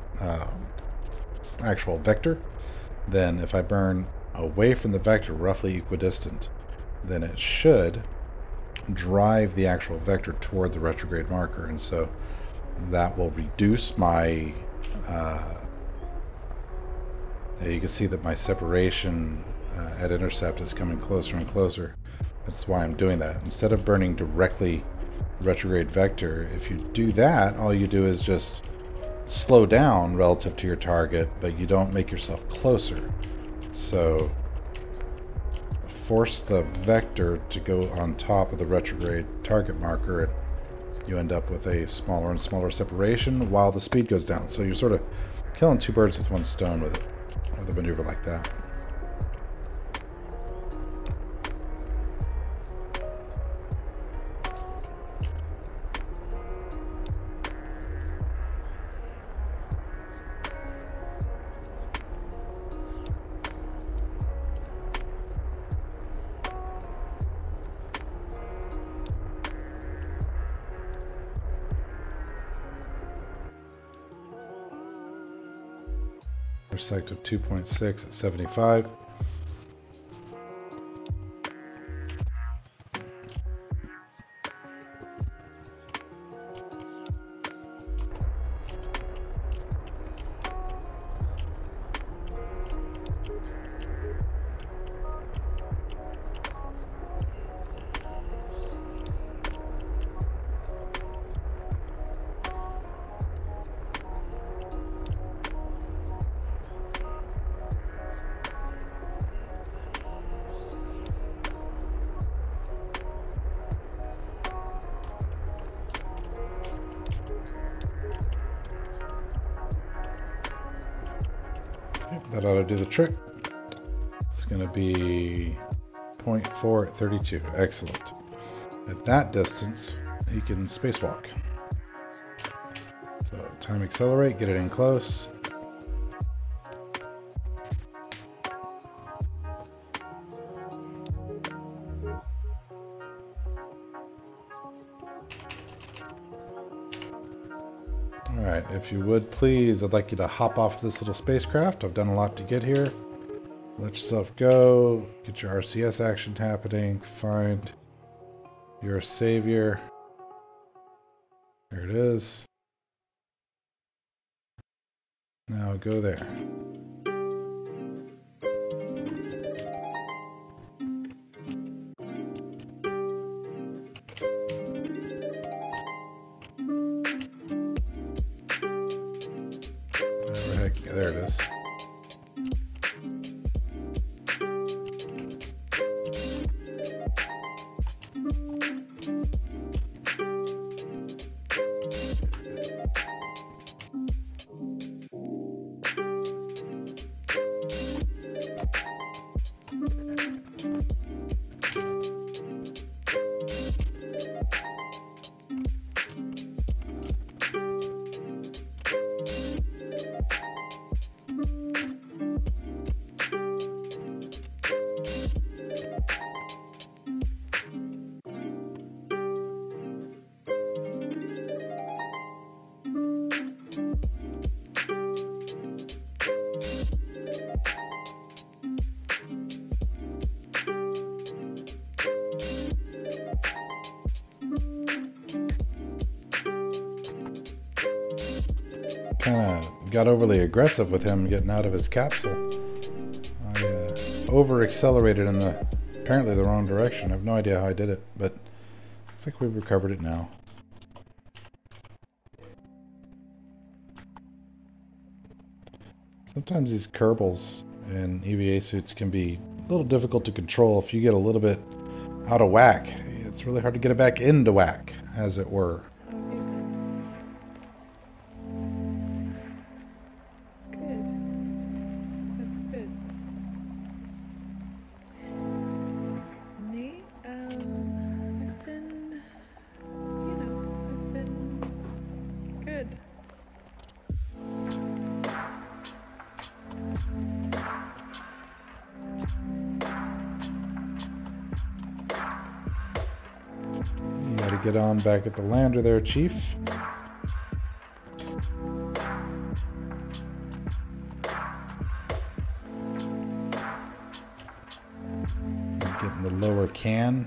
actual vector, then if I burn away from the vector roughly equidistant, then it should drive the actual vector toward the retrograde marker, and so that will reduce my you can see that my separation at intercept is coming closer and closer. That's why I'm doing that. Instead of burning directly retrograde vector, if you do that, all you do is just slow down relative to your target, but you don't make yourself closer. So force the vector to go on top of the retrograde target marker, and you end up with a smaller and smaller separation while the speed goes down. So you're sort of killing two birds with one stone with it, with a maneuver like that. Intersect of 2.6 at 75. That ought to do the trick. It's going to be 0.4 at 32. Excellent. At that distance, he can spacewalk. So time accelerate, get it in close. Alright, if you would please, I'd like you to hop off this little spacecraft. I've done a lot to get here. Let yourself go, get your RCS action happening, find your savior. There it is. Now go there. There it is. kind of got overly aggressive with him getting out of his capsule. I over-accelerated in apparently the wrong direction. I have no idea how I did it, but looks like we've recovered it now. Sometimes these Kerbals in EVA suits can be a little difficult to control if you get a little bit out of whack. It's really hard to get it back into whack, as it were. Get on back at the lander there, Chief. Getting the lower can.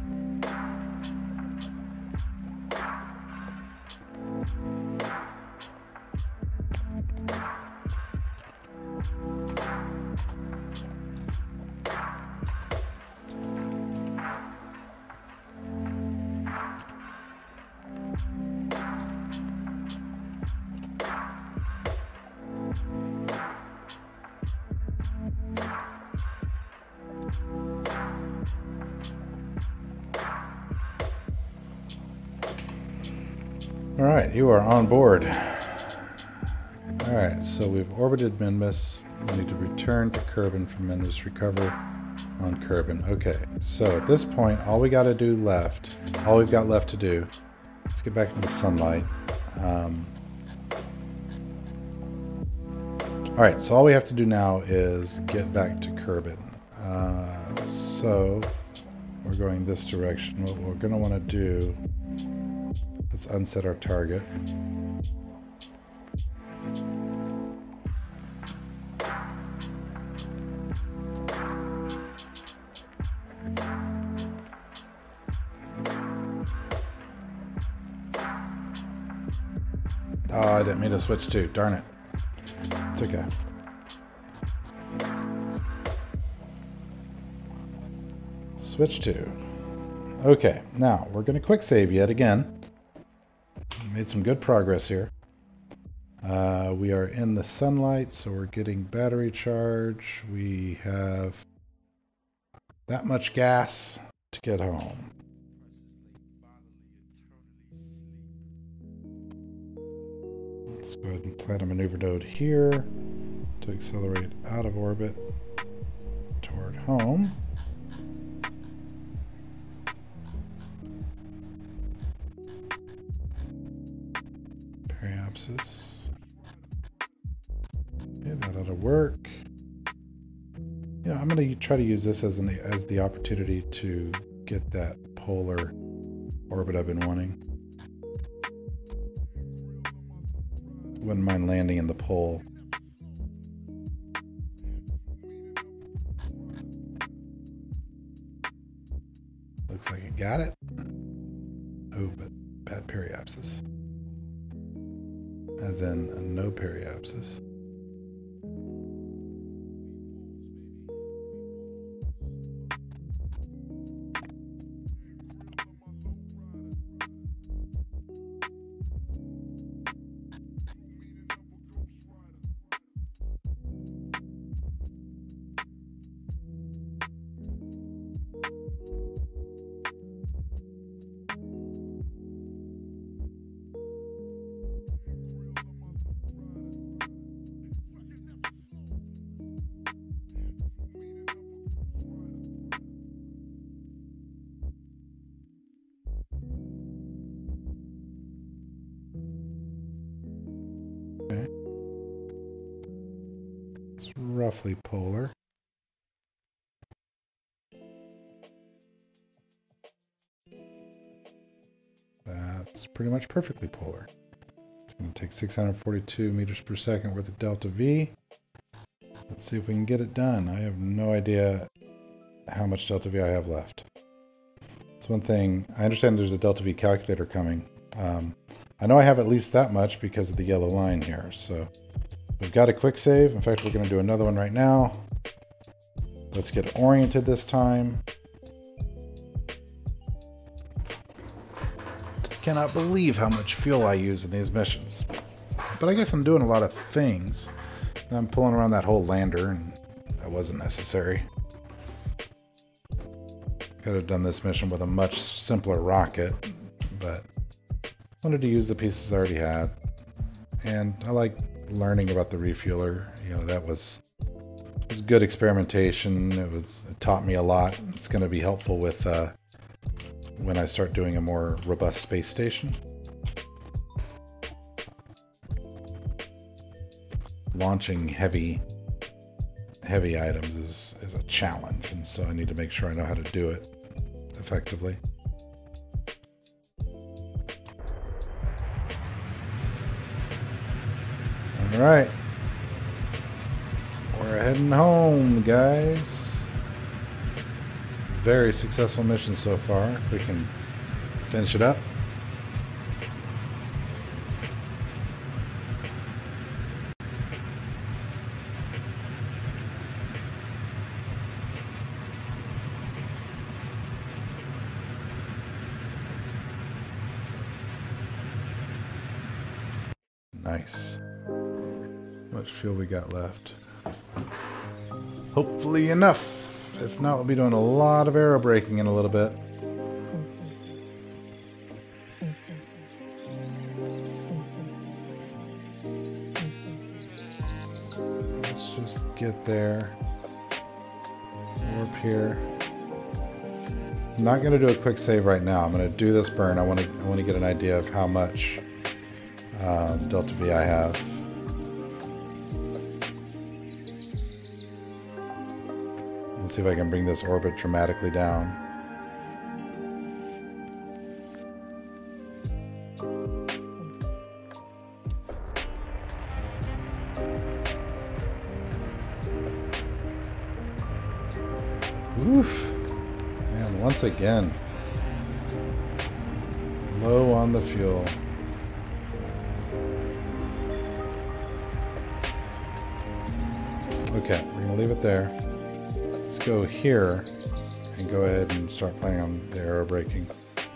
Alright, you are on board. Alright, so we've orbited Minmus. We need to return to Kerbin from Minmus, recover on Kerbin. Okay, so at this point, all we've got left to do, let's get back into the sunlight. Alright, so all we have to do now is get back to Kerbin. So we're going this direction. What we're going to want to do, let's unset our target. Oh, I didn't mean to switch to. Darn it. It's okay. Switch to. Okay, now we're going to quick save yet again. Made some good progress here. We are in the sunlight, so we're getting battery charge. We have that much gas to get home. Let's go ahead and plant a maneuver node here to accelerate out of orbit toward home. Periapsis. Yeah, that ought to work. You know, I'm going to try to use this as the opportunity to get that polar orbit I've been wanting. Wouldn't mind landing in the pole. Looks like it got it. Oh, but bad periapsis. As in, no periapsis. Roughly polar. That's pretty much perfectly polar. It's going to take 642 meters per second worth of delta V. Let's see if we can get it done. I have no idea how much delta V I have left. It's one thing. I understand there's a delta V calculator coming. I know I have at least that much because of the yellow line here. So we've got a quick save. In fact, we're going to do another one right now. Let's get oriented this time. Cannot believe how much fuel I use in these missions. But I guess I'm doing a lot of things. And I'm pulling around that whole lander, and that wasn't necessary. Could have done this mission with a much simpler rocket, but wanted to use the pieces I already had. And I like learning about the refueler. You know, it was good experimentation. It taught me a lot. It's going to be helpful with when I start doing a more robust space station. Launching heavy items is a challenge, and so I need to make sure I know how to do it effectively. All right, we're heading home, guys. Very successful mission so far. If we can finish it up. Nice. How much fuel we got left? Hopefully enough. If not, we'll be doing a lot of aero braking in a little bit. Let's just get there. Warp here. I'm not going to do a quick save right now. I'm going to do this burn. I want to get an idea of how much Delta V I have. Let's see if I can bring this orbit dramatically down. Oof. And once again, low on the fuel. Okay, we're going to leave it there. Let's go here and go ahead and start playing on the aero braking.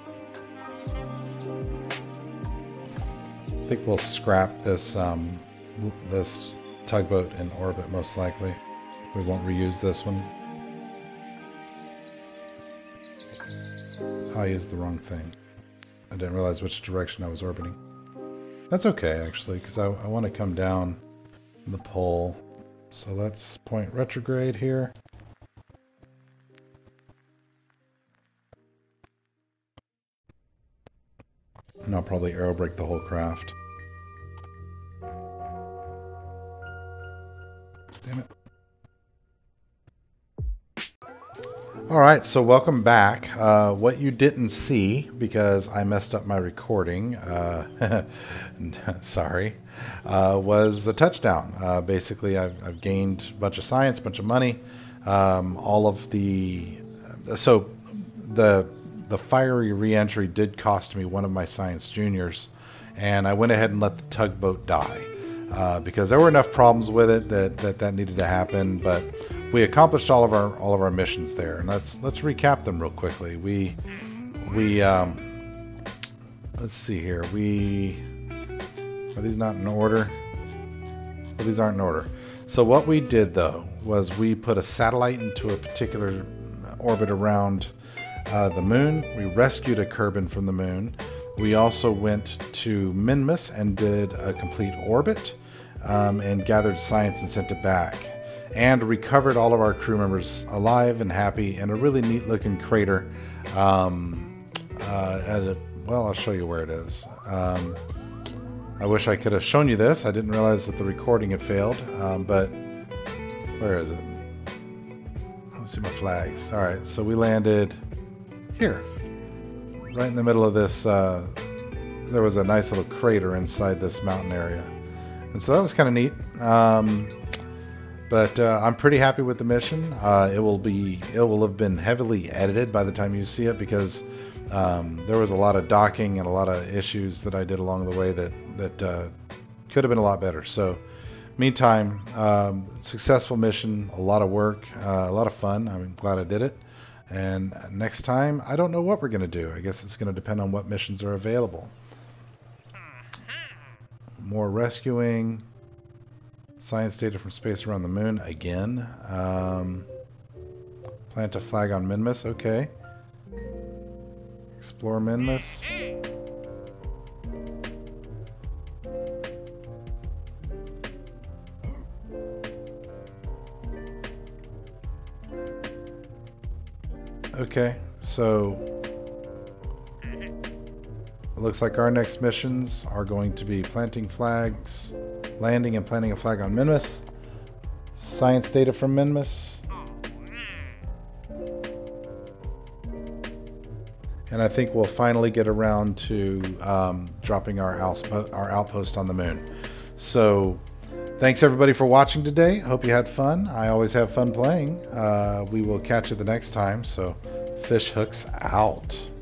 I think we'll scrap this this tugboat in orbit most likely. We won't reuse this one. I used the wrong thing. I didn't realize which direction I was orbiting. That's okay actually, because I want to come down the pole. So let's point retrograde here. And I'll probably aero brake the whole craft. Damn it. Alright, so welcome back. What you didn't see, because I messed up my recording, sorry, was the touchdown. Basically, I've gained a bunch of science, a bunch of money. All of the... So, the fiery re-entry did cost me one of my science juniors, and I went ahead and let the tugboat die. Because there were enough problems with it that needed to happen, but we accomplished all of our missions there, and let's recap them real quickly. We let's see here. Are these not in order? Well, these aren't in order. So what we did though was we put a satellite into a particular orbit around the moon. We rescued a Kerbin from the moon. We also went to Minmus and did a complete orbit and gathered science and sent it back. And recovered all of our crew members alive and happy in a really neat looking crater. Well, I'll show you where it is. I wish I could have shown you this. I didn't realize that the recording had failed. But where is it? Let's see my flags. All right, so we landed here, right in the middle of this. There was a nice little crater inside this mountain area, and so that was kind of neat. But I'm pretty happy with the mission. It will have been heavily edited by the time you see it, because there was a lot of docking and a lot of issues that I did along the way that could have been a lot better. So, meantime, successful mission, a lot of work, a lot of fun. I'm glad I did it. And next time, I don't know what we're going to do. I guess it's going to depend on what missions are available. More rescuing. Science data from space around the moon again. Plant a flag on Minmus. Okay. Explore Minmus. Okay, so it looks like our next missions are going to be planting flags, landing and planting a flag on Minmus, science data from Minmus, and I think we'll finally get around to dropping our outpost on the moon. So thanks everybody for watching today. Hope you had fun. I always have fun playing. We will catch you the next time. So Fish Hooks out.